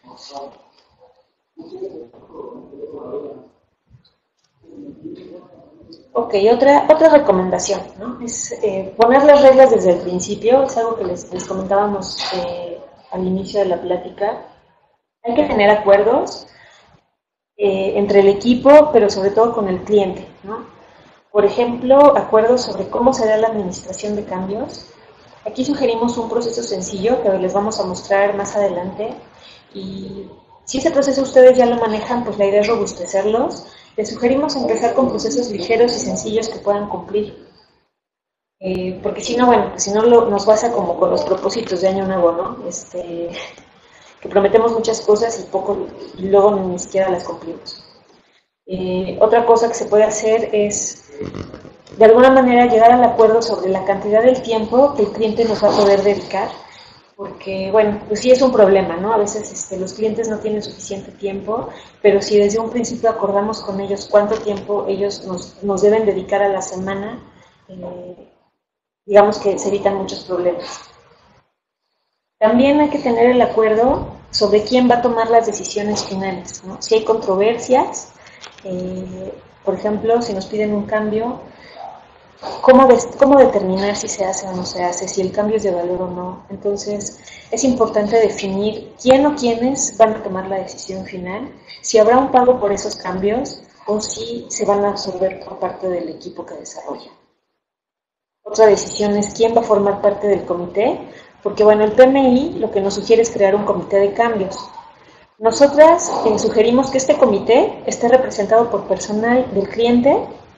Ok, otra recomendación, ¿no? Es poner las reglas desde el principio, es algo que les comentábamos al inicio de la plática. Hay que tener acuerdos entre el equipo, pero sobre todo con el cliente, ¿no? Por ejemplo, acuerdos sobre cómo será la administración de cambios. Aquí sugerimos un proceso sencillo que les vamos a mostrar más adelante y si ese proceso ustedes ya lo manejan, pues la idea es robustecerlos. Les sugerimos empezar con procesos ligeros y sencillos que puedan cumplir. Porque si no, bueno, si no nos pasa como con los propósitos de año nuevo, ¿no? Que prometemos muchas cosas y luego ni siquiera las cumplimos. Otra cosa que se puede hacer es, de alguna manera, llegar al acuerdo sobre la cantidad del tiempo que el cliente nos va a poder dedicar, porque, bueno, pues sí es un problema, ¿no? A veces los clientes no tienen suficiente tiempo, pero si desde un principio acordamos con ellos cuánto tiempo ellos nos deben dedicar a la semana, digamos que se evitan muchos problemas. También hay que tener el acuerdo sobre quién va a tomar las decisiones finales, ¿no? Si hay controversias, por ejemplo, si nos piden un cambio, ¿cómo determinar si se hace o no se hace, si el cambio es de valor o no? Entonces, es importante definir quién o quiénes van a tomar la decisión final, si habrá un pago por esos cambios o si se van a absorber por parte del equipo que desarrolla. Otra decisión es quién va a formar parte del comité, porque bueno, el PMI lo que nos sugiere es crear un comité de cambios. Nosotras sugerimos que este comité esté representado por personal del cliente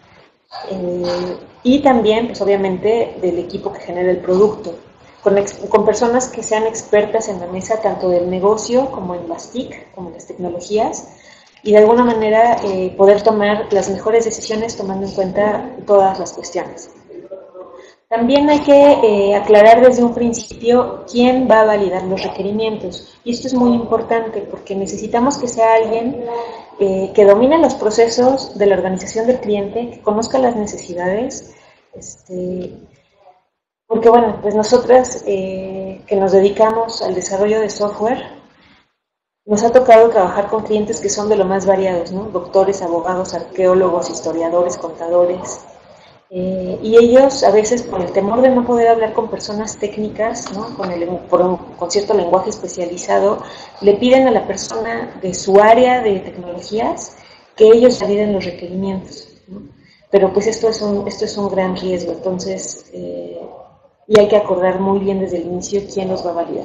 y también, pues obviamente, del equipo que genera el producto, con personas que sean expertas en la mesa tanto del negocio como en las TIC, como en las tecnologías, y de alguna manera poder tomar las mejores decisiones tomando en cuenta todas las cuestiones. También hay que aclarar desde un principio quién va a validar los requerimientos. Y esto es muy importante porque necesitamos que sea alguien que domine los procesos de la organización del cliente, que conozca las necesidades, porque bueno, pues nosotras que nos dedicamos al desarrollo de software, nos ha tocado trabajar con clientes que son de lo más variados, ¿no? Doctores, abogados, arqueólogos, historiadores, contadores, y ellos a veces por el temor de no poder hablar con personas técnicas, ¿no? Con cierto lenguaje especializado, le piden a la persona de su área de tecnologías que ellos validen los requerimientos, ¿no? Pero pues esto es un gran riesgo, entonces, y hay que acordar muy bien desde el inicio quién los va a validar.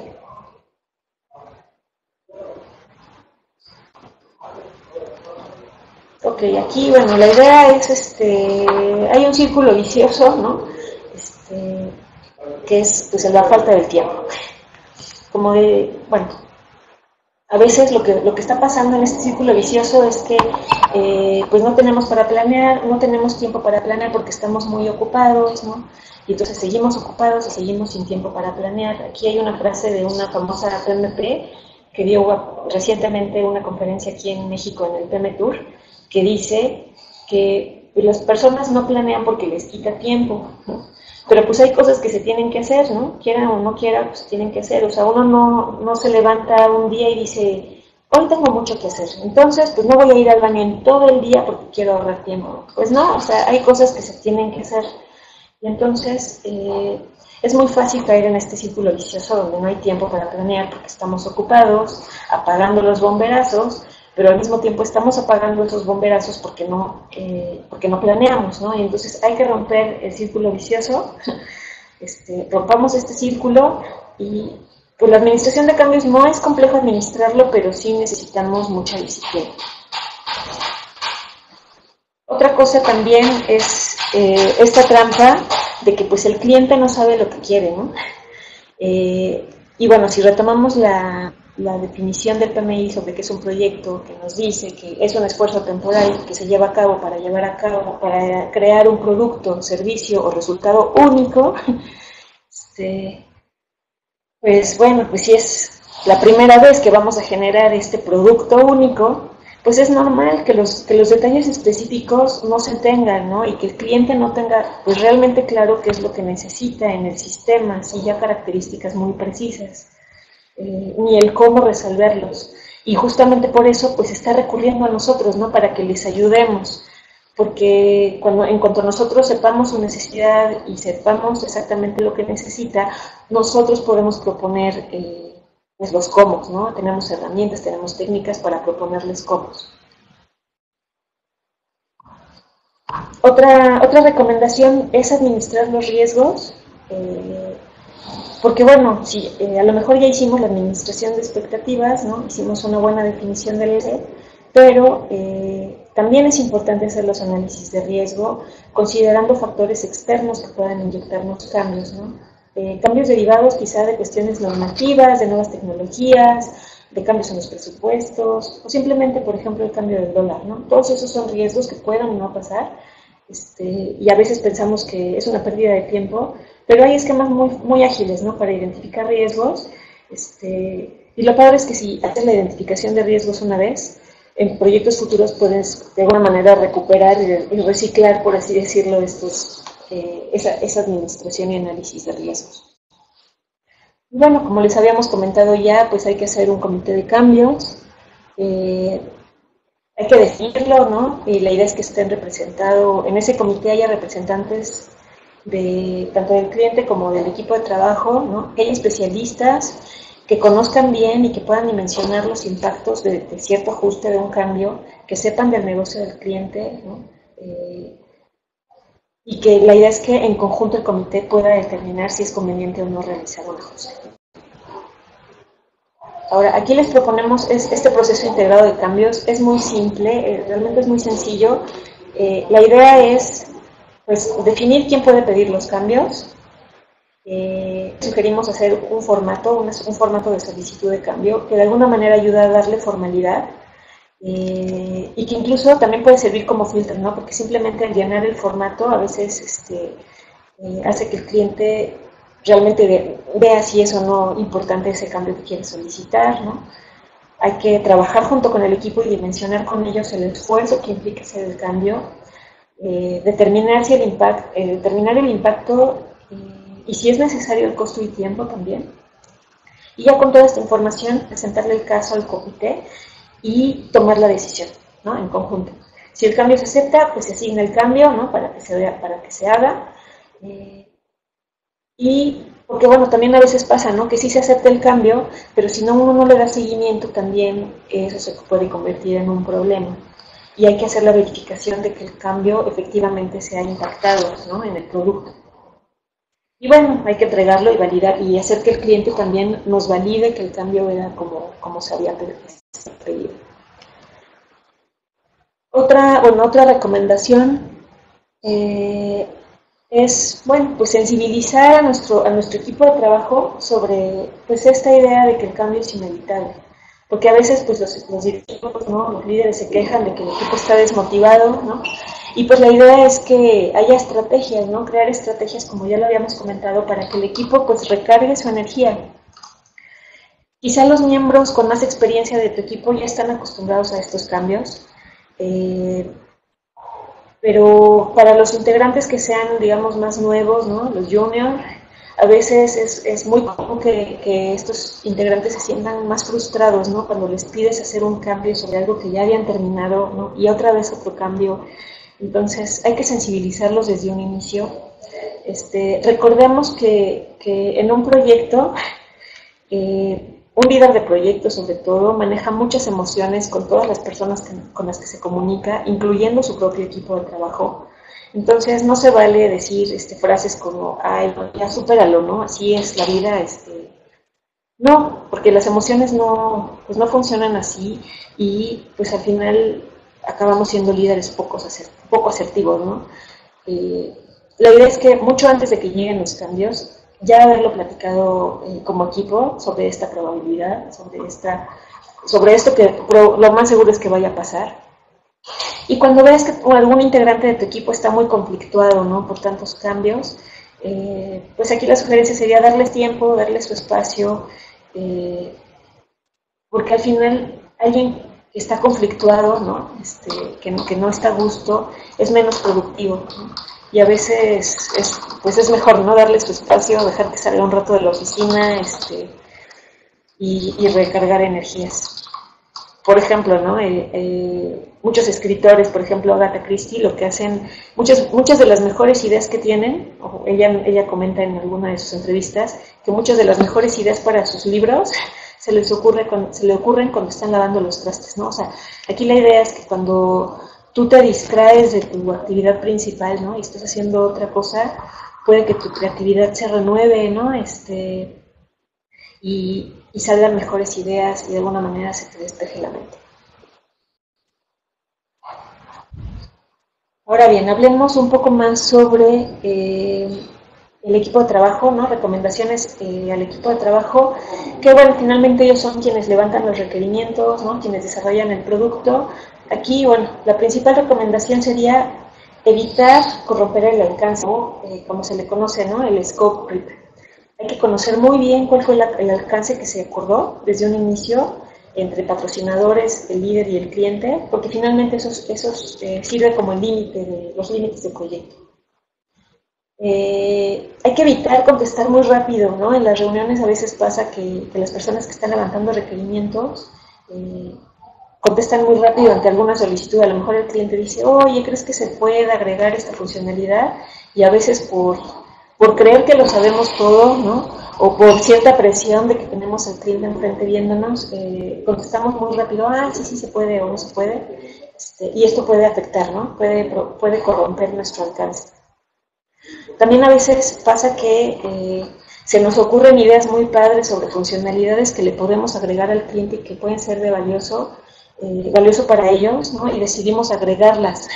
Ok, aquí, bueno, la idea es, hay un círculo vicioso, ¿no? Que es, pues, la falta del tiempo. Como de, bueno, a veces lo que está pasando en este círculo vicioso es que, pues, no tenemos para planear, no tenemos tiempo para planear porque estamos muy ocupados, ¿no? Y entonces seguimos ocupados y seguimos sin tiempo para planear. Aquí hay una frase de una famosa PMP que dio recientemente una conferencia aquí en México en el PM Tour, que dice que las personas no planean porque les quita tiempo, ¿no? Pero pues hay cosas que se tienen que hacer, ¿no? Quiera o no quiera, pues tienen que hacer. O sea, uno no se levanta un día y dice, hoy tengo mucho que hacer, entonces pues no voy a ir al baño en todo el día porque quiero ahorrar tiempo. Pues no, o sea, hay cosas que se tienen que hacer. Y entonces es muy fácil caer en este círculo vicioso donde no hay tiempo para planear porque estamos ocupados, apagando los bomberazos, pero al mismo tiempo estamos apagando esos bomberazos porque no planeamos, ¿no? Y entonces hay que romper el círculo vicioso, rompamos este círculo y pues la administración de cambios no es complejo administrarlo, pero sí necesitamos mucha disciplina. Otra cosa también es esta trampa de que pues el cliente no sabe lo que quiere, ¿no? Y bueno, si retomamos la definición del PMI sobre qué es un proyecto, que nos dice que es un esfuerzo temporal que se lleva a cabo para crear un producto, servicio o resultado único, pues bueno, pues si es la primera vez que vamos a generar este producto único, pues es normal que los detalles específicos no se tengan, ¿no? Y que el cliente no tenga pues realmente claro qué es lo que necesita en el sistema, si ya características muy precisas, ni el cómo resolverlos. Y justamente por eso pues está recurriendo a nosotros, ¿no? Para que les ayudemos. Porque en cuanto nosotros sepamos su necesidad y sepamos exactamente lo que necesita, nosotros podemos proponer pues los cómo, ¿no? Tenemos herramientas, tenemos técnicas para proponerles cómo. Otra recomendación es administrar los riesgos, porque bueno, si a lo mejor ya hicimos la administración de expectativas, ¿no? Hicimos una buena definición del riesgo, pero también es importante hacer los análisis de riesgo considerando factores externos que puedan inyectarnos cambios, ¿no? Cambios derivados quizá de cuestiones normativas, de nuevas tecnologías, de cambios en los presupuestos, o simplemente, por ejemplo, el cambio del dólar, ¿no? Todos esos son riesgos que puedan o no pasar, y a veces pensamos que es una pérdida de tiempo, pero hay esquemas muy ágiles, ¿no? Para identificar riesgos, y lo padre es que si haces la identificación de riesgos una vez, en proyectos futuros puedes de alguna manera recuperar y reciclar, por así decirlo, esa administración y análisis de riesgos. Bueno, como les habíamos comentado ya, pues hay que hacer un comité de cambios, hay que decirlo, ¿no? Y la idea es que estén representados, en ese comité haya representantes de tanto del cliente como del equipo de trabajo, ¿no? Que haya especialistas que conozcan bien y que puedan dimensionar los impactos de cierto ajuste de un cambio, que sepan del negocio del cliente, ¿no? Y que la idea es que en conjunto el comité pueda determinar si es conveniente o no realizar un ajuste. Ahora, aquí les proponemos este proceso integrado de cambios. Es muy simple, realmente es muy sencillo. La idea es pues, definir quién puede pedir los cambios. Sugerimos hacer un formato de solicitud de cambio que de alguna manera ayuda a darle formalidad y que incluso también puede servir como filtro, ¿no? Porque simplemente al llenar el formato a veces hace que el cliente realmente vea si es o no importante ese cambio que quiere solicitar, ¿no? Hay que trabajar junto con el equipo y dimensionar con ellos el esfuerzo que implica hacer el cambio, determinar el impacto y si es necesario el costo y tiempo también. Y ya con toda esta información, presentarle el caso al comité y tomar la decisión, ¿no? En conjunto. Si el cambio se acepta, pues se asigna el cambio, ¿no? Para que se haga. Y porque, bueno, también a veces pasa, ¿no? Que sí se acepta el cambio, pero si no uno no le da seguimiento, también eso se puede convertir en un problema. Y hay que hacer la verificación de que el cambio efectivamente se ha impactado, ¿no? En el producto. Y bueno, hay que entregarlo y validar y hacer que el cliente también nos valide que el cambio era como se había pedido. Otra recomendación es, bueno, pues sensibilizar a nuestro equipo de trabajo sobre pues esta idea de que el cambio es inevitable. Porque a veces pues los directivos, ¿no? Los líderes se quejan de que el equipo está desmotivado, ¿no? Y pues la idea es que haya estrategias, ¿no? Crear estrategias, como ya lo habíamos comentado, para que el equipo pues recargue su energía. Quizá los miembros con más experiencia de tu equipo ya están acostumbrados a estos cambios, pero para los integrantes que sean, digamos, más nuevos, ¿no? Los juniors, a veces es muy común que estos integrantes se sientan más frustrados, ¿no? Cuando les pides hacer un cambio sobre algo que ya habían terminado, ¿no? Y otra vez otro cambio. Entonces hay que sensibilizarlos desde un inicio. Recordemos que en un proyecto, un líder de proyecto sobre todo maneja muchas emociones con todas las personas con las que se comunica, incluyendo su propio equipo de trabajo. Entonces no se vale decir frases como, ay, ya supéralo, ¿no? Así es la vida, no, porque las emociones pues no funcionan así y pues al final acabamos siendo líderes poco asertivos, ¿no? La idea es que mucho antes de que lleguen los cambios, ya haberlo platicado como equipo sobre esta probabilidad, sobre esto que lo más seguro es que vaya a pasar. Y cuando veas que algún integrante de tu equipo está muy conflictuado, ¿no? Por tantos cambios, pues aquí la sugerencia sería darles tiempo, darles su espacio, porque al final alguien que está conflictuado, ¿no? Que no está a gusto, es menos productivo, ¿no? Y a veces pues es mejor no darle su espacio, dejar que salga un rato de la oficina y recargar energías. Por ejemplo, ¿no? Muchos escritores, por ejemplo Agatha Christie, lo que hacen, muchas de las mejores ideas que tienen, ella comenta en alguna de sus entrevistas, que muchas de las mejores ideas para sus libros se le ocurren cuando están lavando los trastes, ¿no? O sea, aquí la idea es que cuando tú te distraes de tu actividad principal, ¿no? Y estás haciendo otra cosa, puede que tu creatividad se renueve, ¿no? Y salgan mejores ideas y de alguna manera se te despeje la mente. Ahora bien, hablemos un poco más sobre el equipo de trabajo, ¿no? Recomendaciones al equipo de trabajo, que bueno, finalmente ellos son quienes levantan los requerimientos, ¿no? Quienes desarrollan el producto. Aquí, bueno, la principal recomendación sería evitar corromper el alcance, ¿no? Como se le conoce, ¿no? El scope creep. Hay que conocer muy bien cuál fue el alcance que se acordó desde un inicio entre patrocinadores, el líder y el cliente, porque finalmente eso sirve como los límites del proyecto. Hay que evitar contestar muy rápido, ¿no? En las reuniones a veces pasa que las personas que están levantando requerimientos contestan muy rápido ante alguna solicitud. A lo mejor el cliente dice, oye, ¿crees que se puede agregar esta funcionalidad? Y a veces por creer que lo sabemos todo, ¿no? O por cierta presión de que tenemos al cliente enfrente viéndonos, contestamos muy rápido, sí se puede o no se puede, y esto puede afectar, ¿no? Puede corromper nuestro alcance. También a veces pasa que se nos ocurren ideas muy padres sobre funcionalidades que le podemos agregar al cliente y que pueden ser de valioso para ellos, ¿no? Y decidimos agregarlas,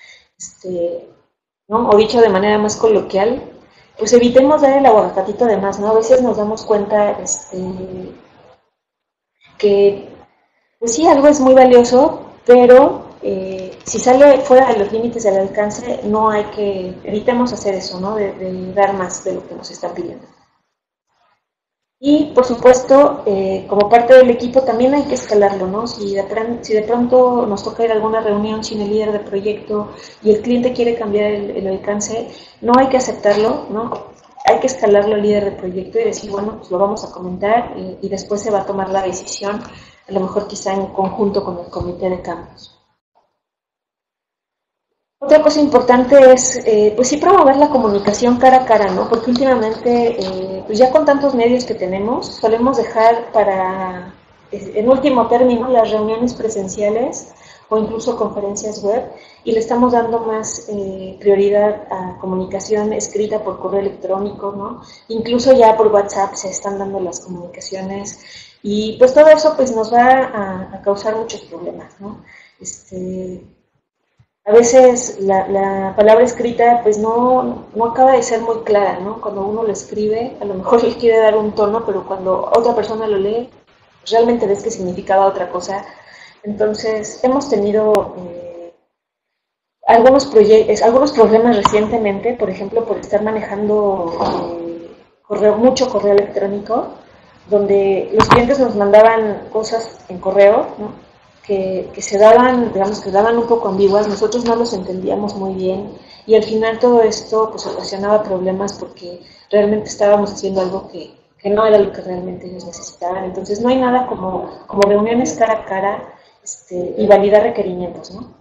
¿no? O dicho de manera más coloquial, pues evitemos dar el aguacatito de más, ¿no? A veces nos damos cuenta que, pues sí, algo es muy valioso, pero si sale fuera de los límites del alcance, no hay que, evitemos hacer eso, ¿no? De dar más de lo que nos están pidiendo. Y, por supuesto, como parte del equipo también hay que escalarlo, ¿no? Si de pronto nos toca ir a alguna reunión sin el líder de proyecto y el cliente quiere cambiar el alcance, no hay que aceptarlo, ¿no? Hay que escalarlo al líder de proyecto y decir, bueno, pues lo vamos a comentar y después se va a tomar la decisión, a lo mejor quizá en conjunto con el comité de cambios. Otra cosa importante es, pues sí, promover la comunicación cara a cara, ¿no? Porque últimamente, pues ya con tantos medios que tenemos, solemos dejar para, en último término, las reuniones presenciales o incluso conferencias web y le estamos dando más prioridad a comunicación escrita por correo electrónico, ¿no? Incluso ya por WhatsApp se están dando las comunicaciones y pues todo eso pues nos va a causar muchos problemas, ¿no? A veces la palabra escrita pues no acaba de ser muy clara, ¿no? Cuando uno lo escribe, a lo mejor le quiere dar un tono, pero cuando otra persona lo lee, realmente ves que significaba otra cosa. Entonces, hemos tenido algunos problemas recientemente, por ejemplo, por estar manejando mucho correo electrónico, donde los clientes nos mandaban cosas en correo, ¿no? que se daban, digamos, que daban un poco ambiguas, nosotros no los entendíamos muy bien y al final todo esto pues ocasionaba problemas porque realmente estábamos haciendo algo que no era lo que realmente ellos necesitaban. Entonces no hay nada como reuniones cara a cara y validar requerimientos, ¿no?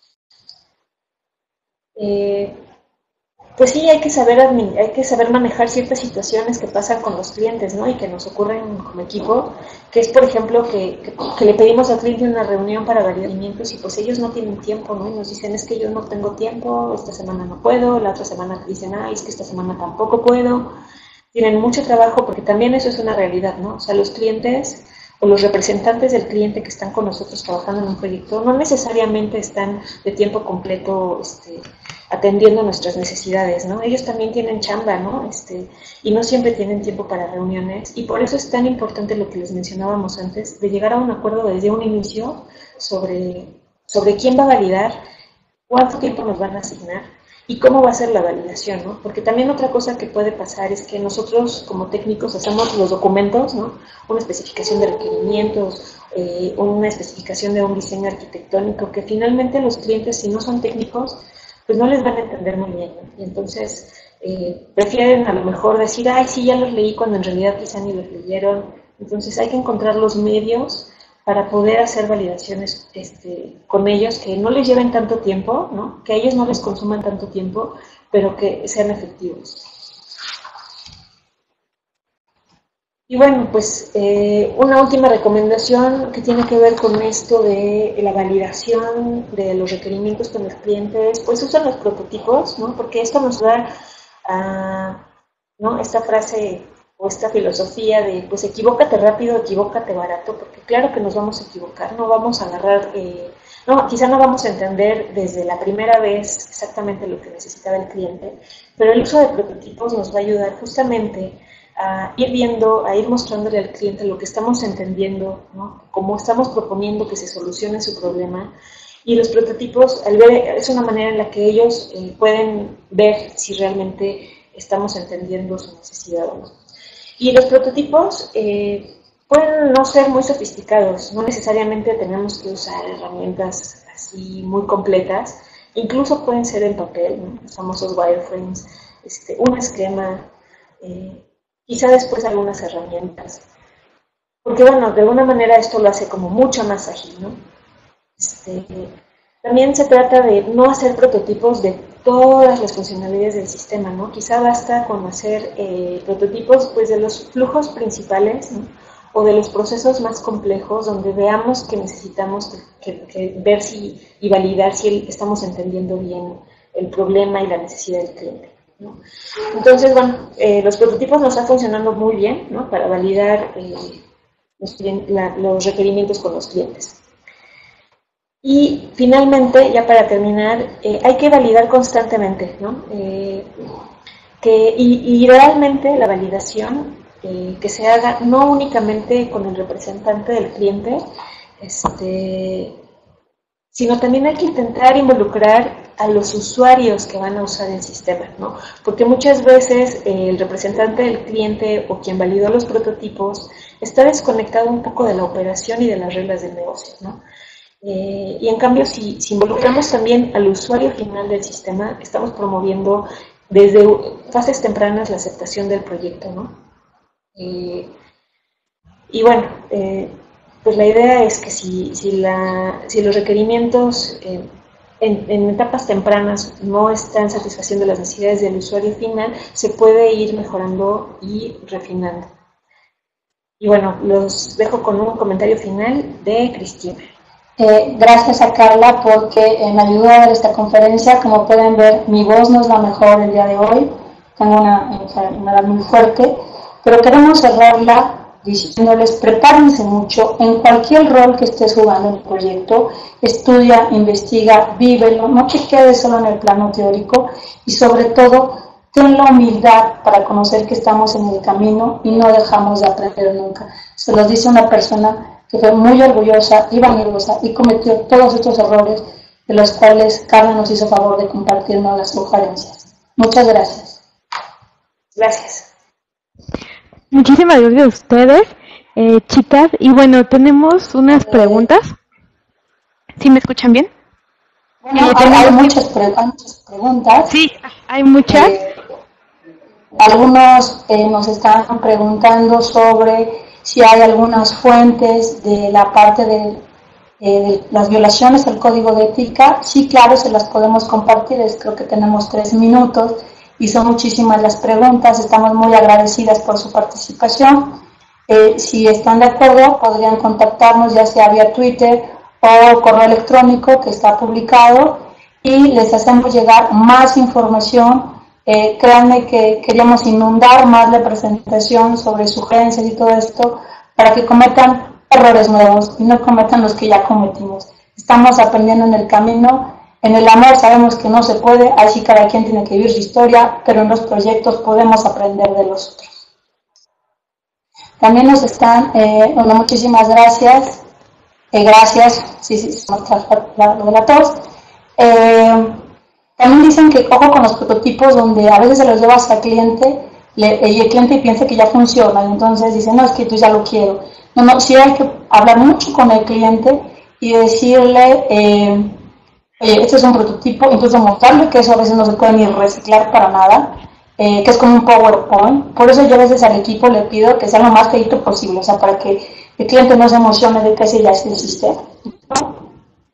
Eh, Pues sí, hay que saber manejar ciertas situaciones que pasan con los clientes, ¿no? Y que nos ocurren como equipo, que es, por ejemplo, que le pedimos al cliente una reunión para validamientos y pues ellos no tienen tiempo, ¿no? Y nos dicen, es que yo no tengo tiempo, esta semana no puedo, la otra semana dicen, ay, es que esta semana tampoco puedo. Tienen mucho trabajo porque también eso es una realidad, ¿no? O sea, los clientes o los representantes del cliente que están con nosotros trabajando en un proyecto no necesariamente están de tiempo completo atendiendo nuestras necesidades, ¿no? Ellos también tienen chamba, ¿no? Y no siempre tienen tiempo para reuniones y por eso es tan importante lo que les mencionábamos antes, de llegar a un acuerdo desde un inicio sobre quién va a validar, cuánto tiempo nos van a asignar y cómo va a ser la validación, ¿no? Porque también otra cosa que puede pasar es que nosotros como técnicos hacemos los documentos, ¿no? Una especificación de requerimientos, una especificación de un diseño arquitectónico, que finalmente los clientes, si no son técnicos, pues no les van a entender muy bien, ¿no? Y entonces prefieren a lo mejor decir, ay, sí, ya los leí, cuando en realidad quizá ni los leyeron. Entonces hay que encontrar los medios para poder hacer validaciones con ellos que no les lleven tanto tiempo, ¿no? Que a ellos no les consuman tanto tiempo, pero que sean efectivos. Y bueno, pues una última recomendación que tiene que ver con esto de la validación de los requerimientos con los clientes, pues usan los prototipos, ¿no? Porque esto nos da ¿no? Esta frase o esta filosofía de, pues equivócate rápido, equivócate barato, porque claro que nos vamos a equivocar, no vamos a agarrar, no, quizá no vamos a entender desde la primera vez exactamente lo que necesitaba el cliente, pero el uso de prototipos nos va a ayudar justamente a ir viendo, a ir mostrándole al cliente lo que estamos entendiendo, ¿no? Cómo estamos proponiendo que se solucione su problema. Y los prototipos, al ver, es una manera en la que ellos pueden ver si realmente estamos entendiendo su necesidad o no. Y los prototipos pueden no ser muy sofisticados, no necesariamente tenemos que usar herramientas así muy completas, incluso pueden ser en papel, ¿no? Los famosos wireframes, un esquema, quizá después algunas herramientas. Porque bueno, de alguna manera esto lo hace como mucho más ágil, ¿no? También se trata de no hacer prototipos de todas las funcionalidades del sistema, ¿no? Quizá basta con hacer prototipos pues, de los flujos principales, ¿no? O de los procesos más complejos donde veamos que necesitamos que ver y validar si estamos entendiendo bien el problema y la necesidad del cliente, ¿no? Entonces, bueno, los prototipos nos están funcionando muy bien, ¿no? Para validar los requerimientos con los clientes. Y finalmente, ya para terminar, hay que validar constantemente, ¿no? Y realmente la validación que se haga no únicamente con el representante del cliente, sino también hay que intentar involucrar a los usuarios que van a usar el sistema, ¿no? Porque muchas veces el representante del cliente o quien validó los prototipos está desconectado un poco de la operación y de las reglas del negocio, ¿no? Y en cambio, si involucramos también al usuario final del sistema, estamos promoviendo desde fases tempranas la aceptación del proyecto, ¿no? Y bueno, pues la idea es que si los requerimientos en etapas tempranas no están satisfaciendo las necesidades del usuario final, se puede ir mejorando y refinando. Y bueno, los dejo con un comentario final de Cristina. Gracias a Carla porque me ayudó a dar esta conferencia. Como pueden ver, mi voz no es la mejor el día de hoy, tengo una enfermedad muy fuerte, pero queremos cerrarla diciéndoles: prepárense mucho en cualquier rol que estés jugando en el proyecto, estudia, investiga, vívelo, no te quedes solo en el plano teórico y sobre todo ten la humildad para conocer que estamos en el camino y no dejamos de aprender nunca. Se los dice una persona que fue muy orgullosa y vanidosa y cometió todos estos errores de los cuales Carla nos hizo favor de compartirnos las sugerencias. Muchas gracias. Gracias. Muchísimas gracias a ustedes, chicas. Y bueno, tenemos unas preguntas. ¿Sí me escuchan bien? Bueno, hay muchas preguntas. Sí, hay muchas. Algunos nos están preguntando sobre si hay algunas fuentes de la parte de las violaciones del código de ética. Sí, claro, se las podemos compartir. Creo que tenemos 3 minutos y son muchísimas las preguntas. Estamos muy agradecidas por su participación. Si están de acuerdo, podrían contactarnos ya sea vía Twitter o correo electrónico que está publicado y les hacemos llegar más información. Créanme que queríamos inundar más la presentación sobre sugerencias y todo esto para que cometan errores nuevos y no cometan los que ya cometimos. Estamos aprendiendo en el camino. En el amor sabemos que no se puede, así cada quien tiene que vivir su historia, pero en los proyectos podemos aprender de los otros. También nos están, bueno, muchísimas gracias. Gracias, sí, lo de la tos. También dicen que ojo con los prototipos donde a veces se los llevas al cliente y el cliente piensa que ya funciona, entonces dice, no, es que tú ya lo quiero. No, sí hay que hablar mucho con el cliente y decirle, oye, este es un prototipo, entonces mostrarle que eso a veces no se puede ni reciclar para nada, que es como un PowerPoint. Por eso yo a veces al equipo le pido que sea lo más feito posible, o sea, para que el cliente no se emocione de que ese ya es el sistema, ¿no?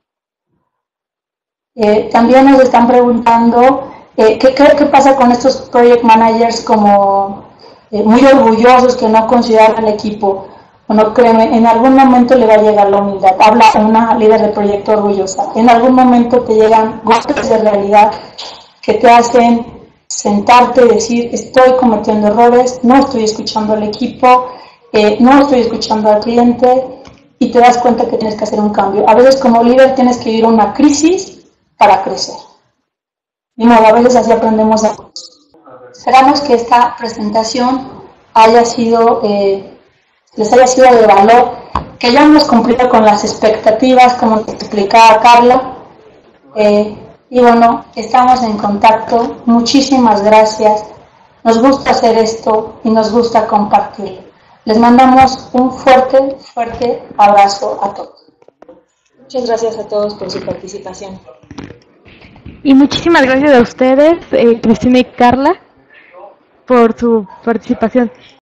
También nos están preguntando qué pasa con estos project managers como muy orgullosos que no consideran al equipo. Bueno, créeme, en algún momento le va a llegar la humildad. Habla una líder de proyecto orgullosa. En algún momento te llegan golpes de realidad que te hacen sentarte y decir, estoy cometiendo errores, no estoy escuchando al equipo, no estoy escuchando al cliente, y te das cuenta que tienes que hacer un cambio. A veces como líder tienes que ir a una crisis para crecer. Y no, a veces así aprendemos a... Esperamos que esta presentación haya sido, les haya sido de valor, que hayamos cumplido con las expectativas, como te explicaba Carla. Y bueno, estamos en contacto. Muchísimas gracias. Nos gusta hacer esto y nos gusta compartirlo. Les mandamos un fuerte, fuerte abrazo a todos. Muchas gracias a todos por su participación. Y muchísimas gracias a ustedes, Cristina y Carla, por su participación.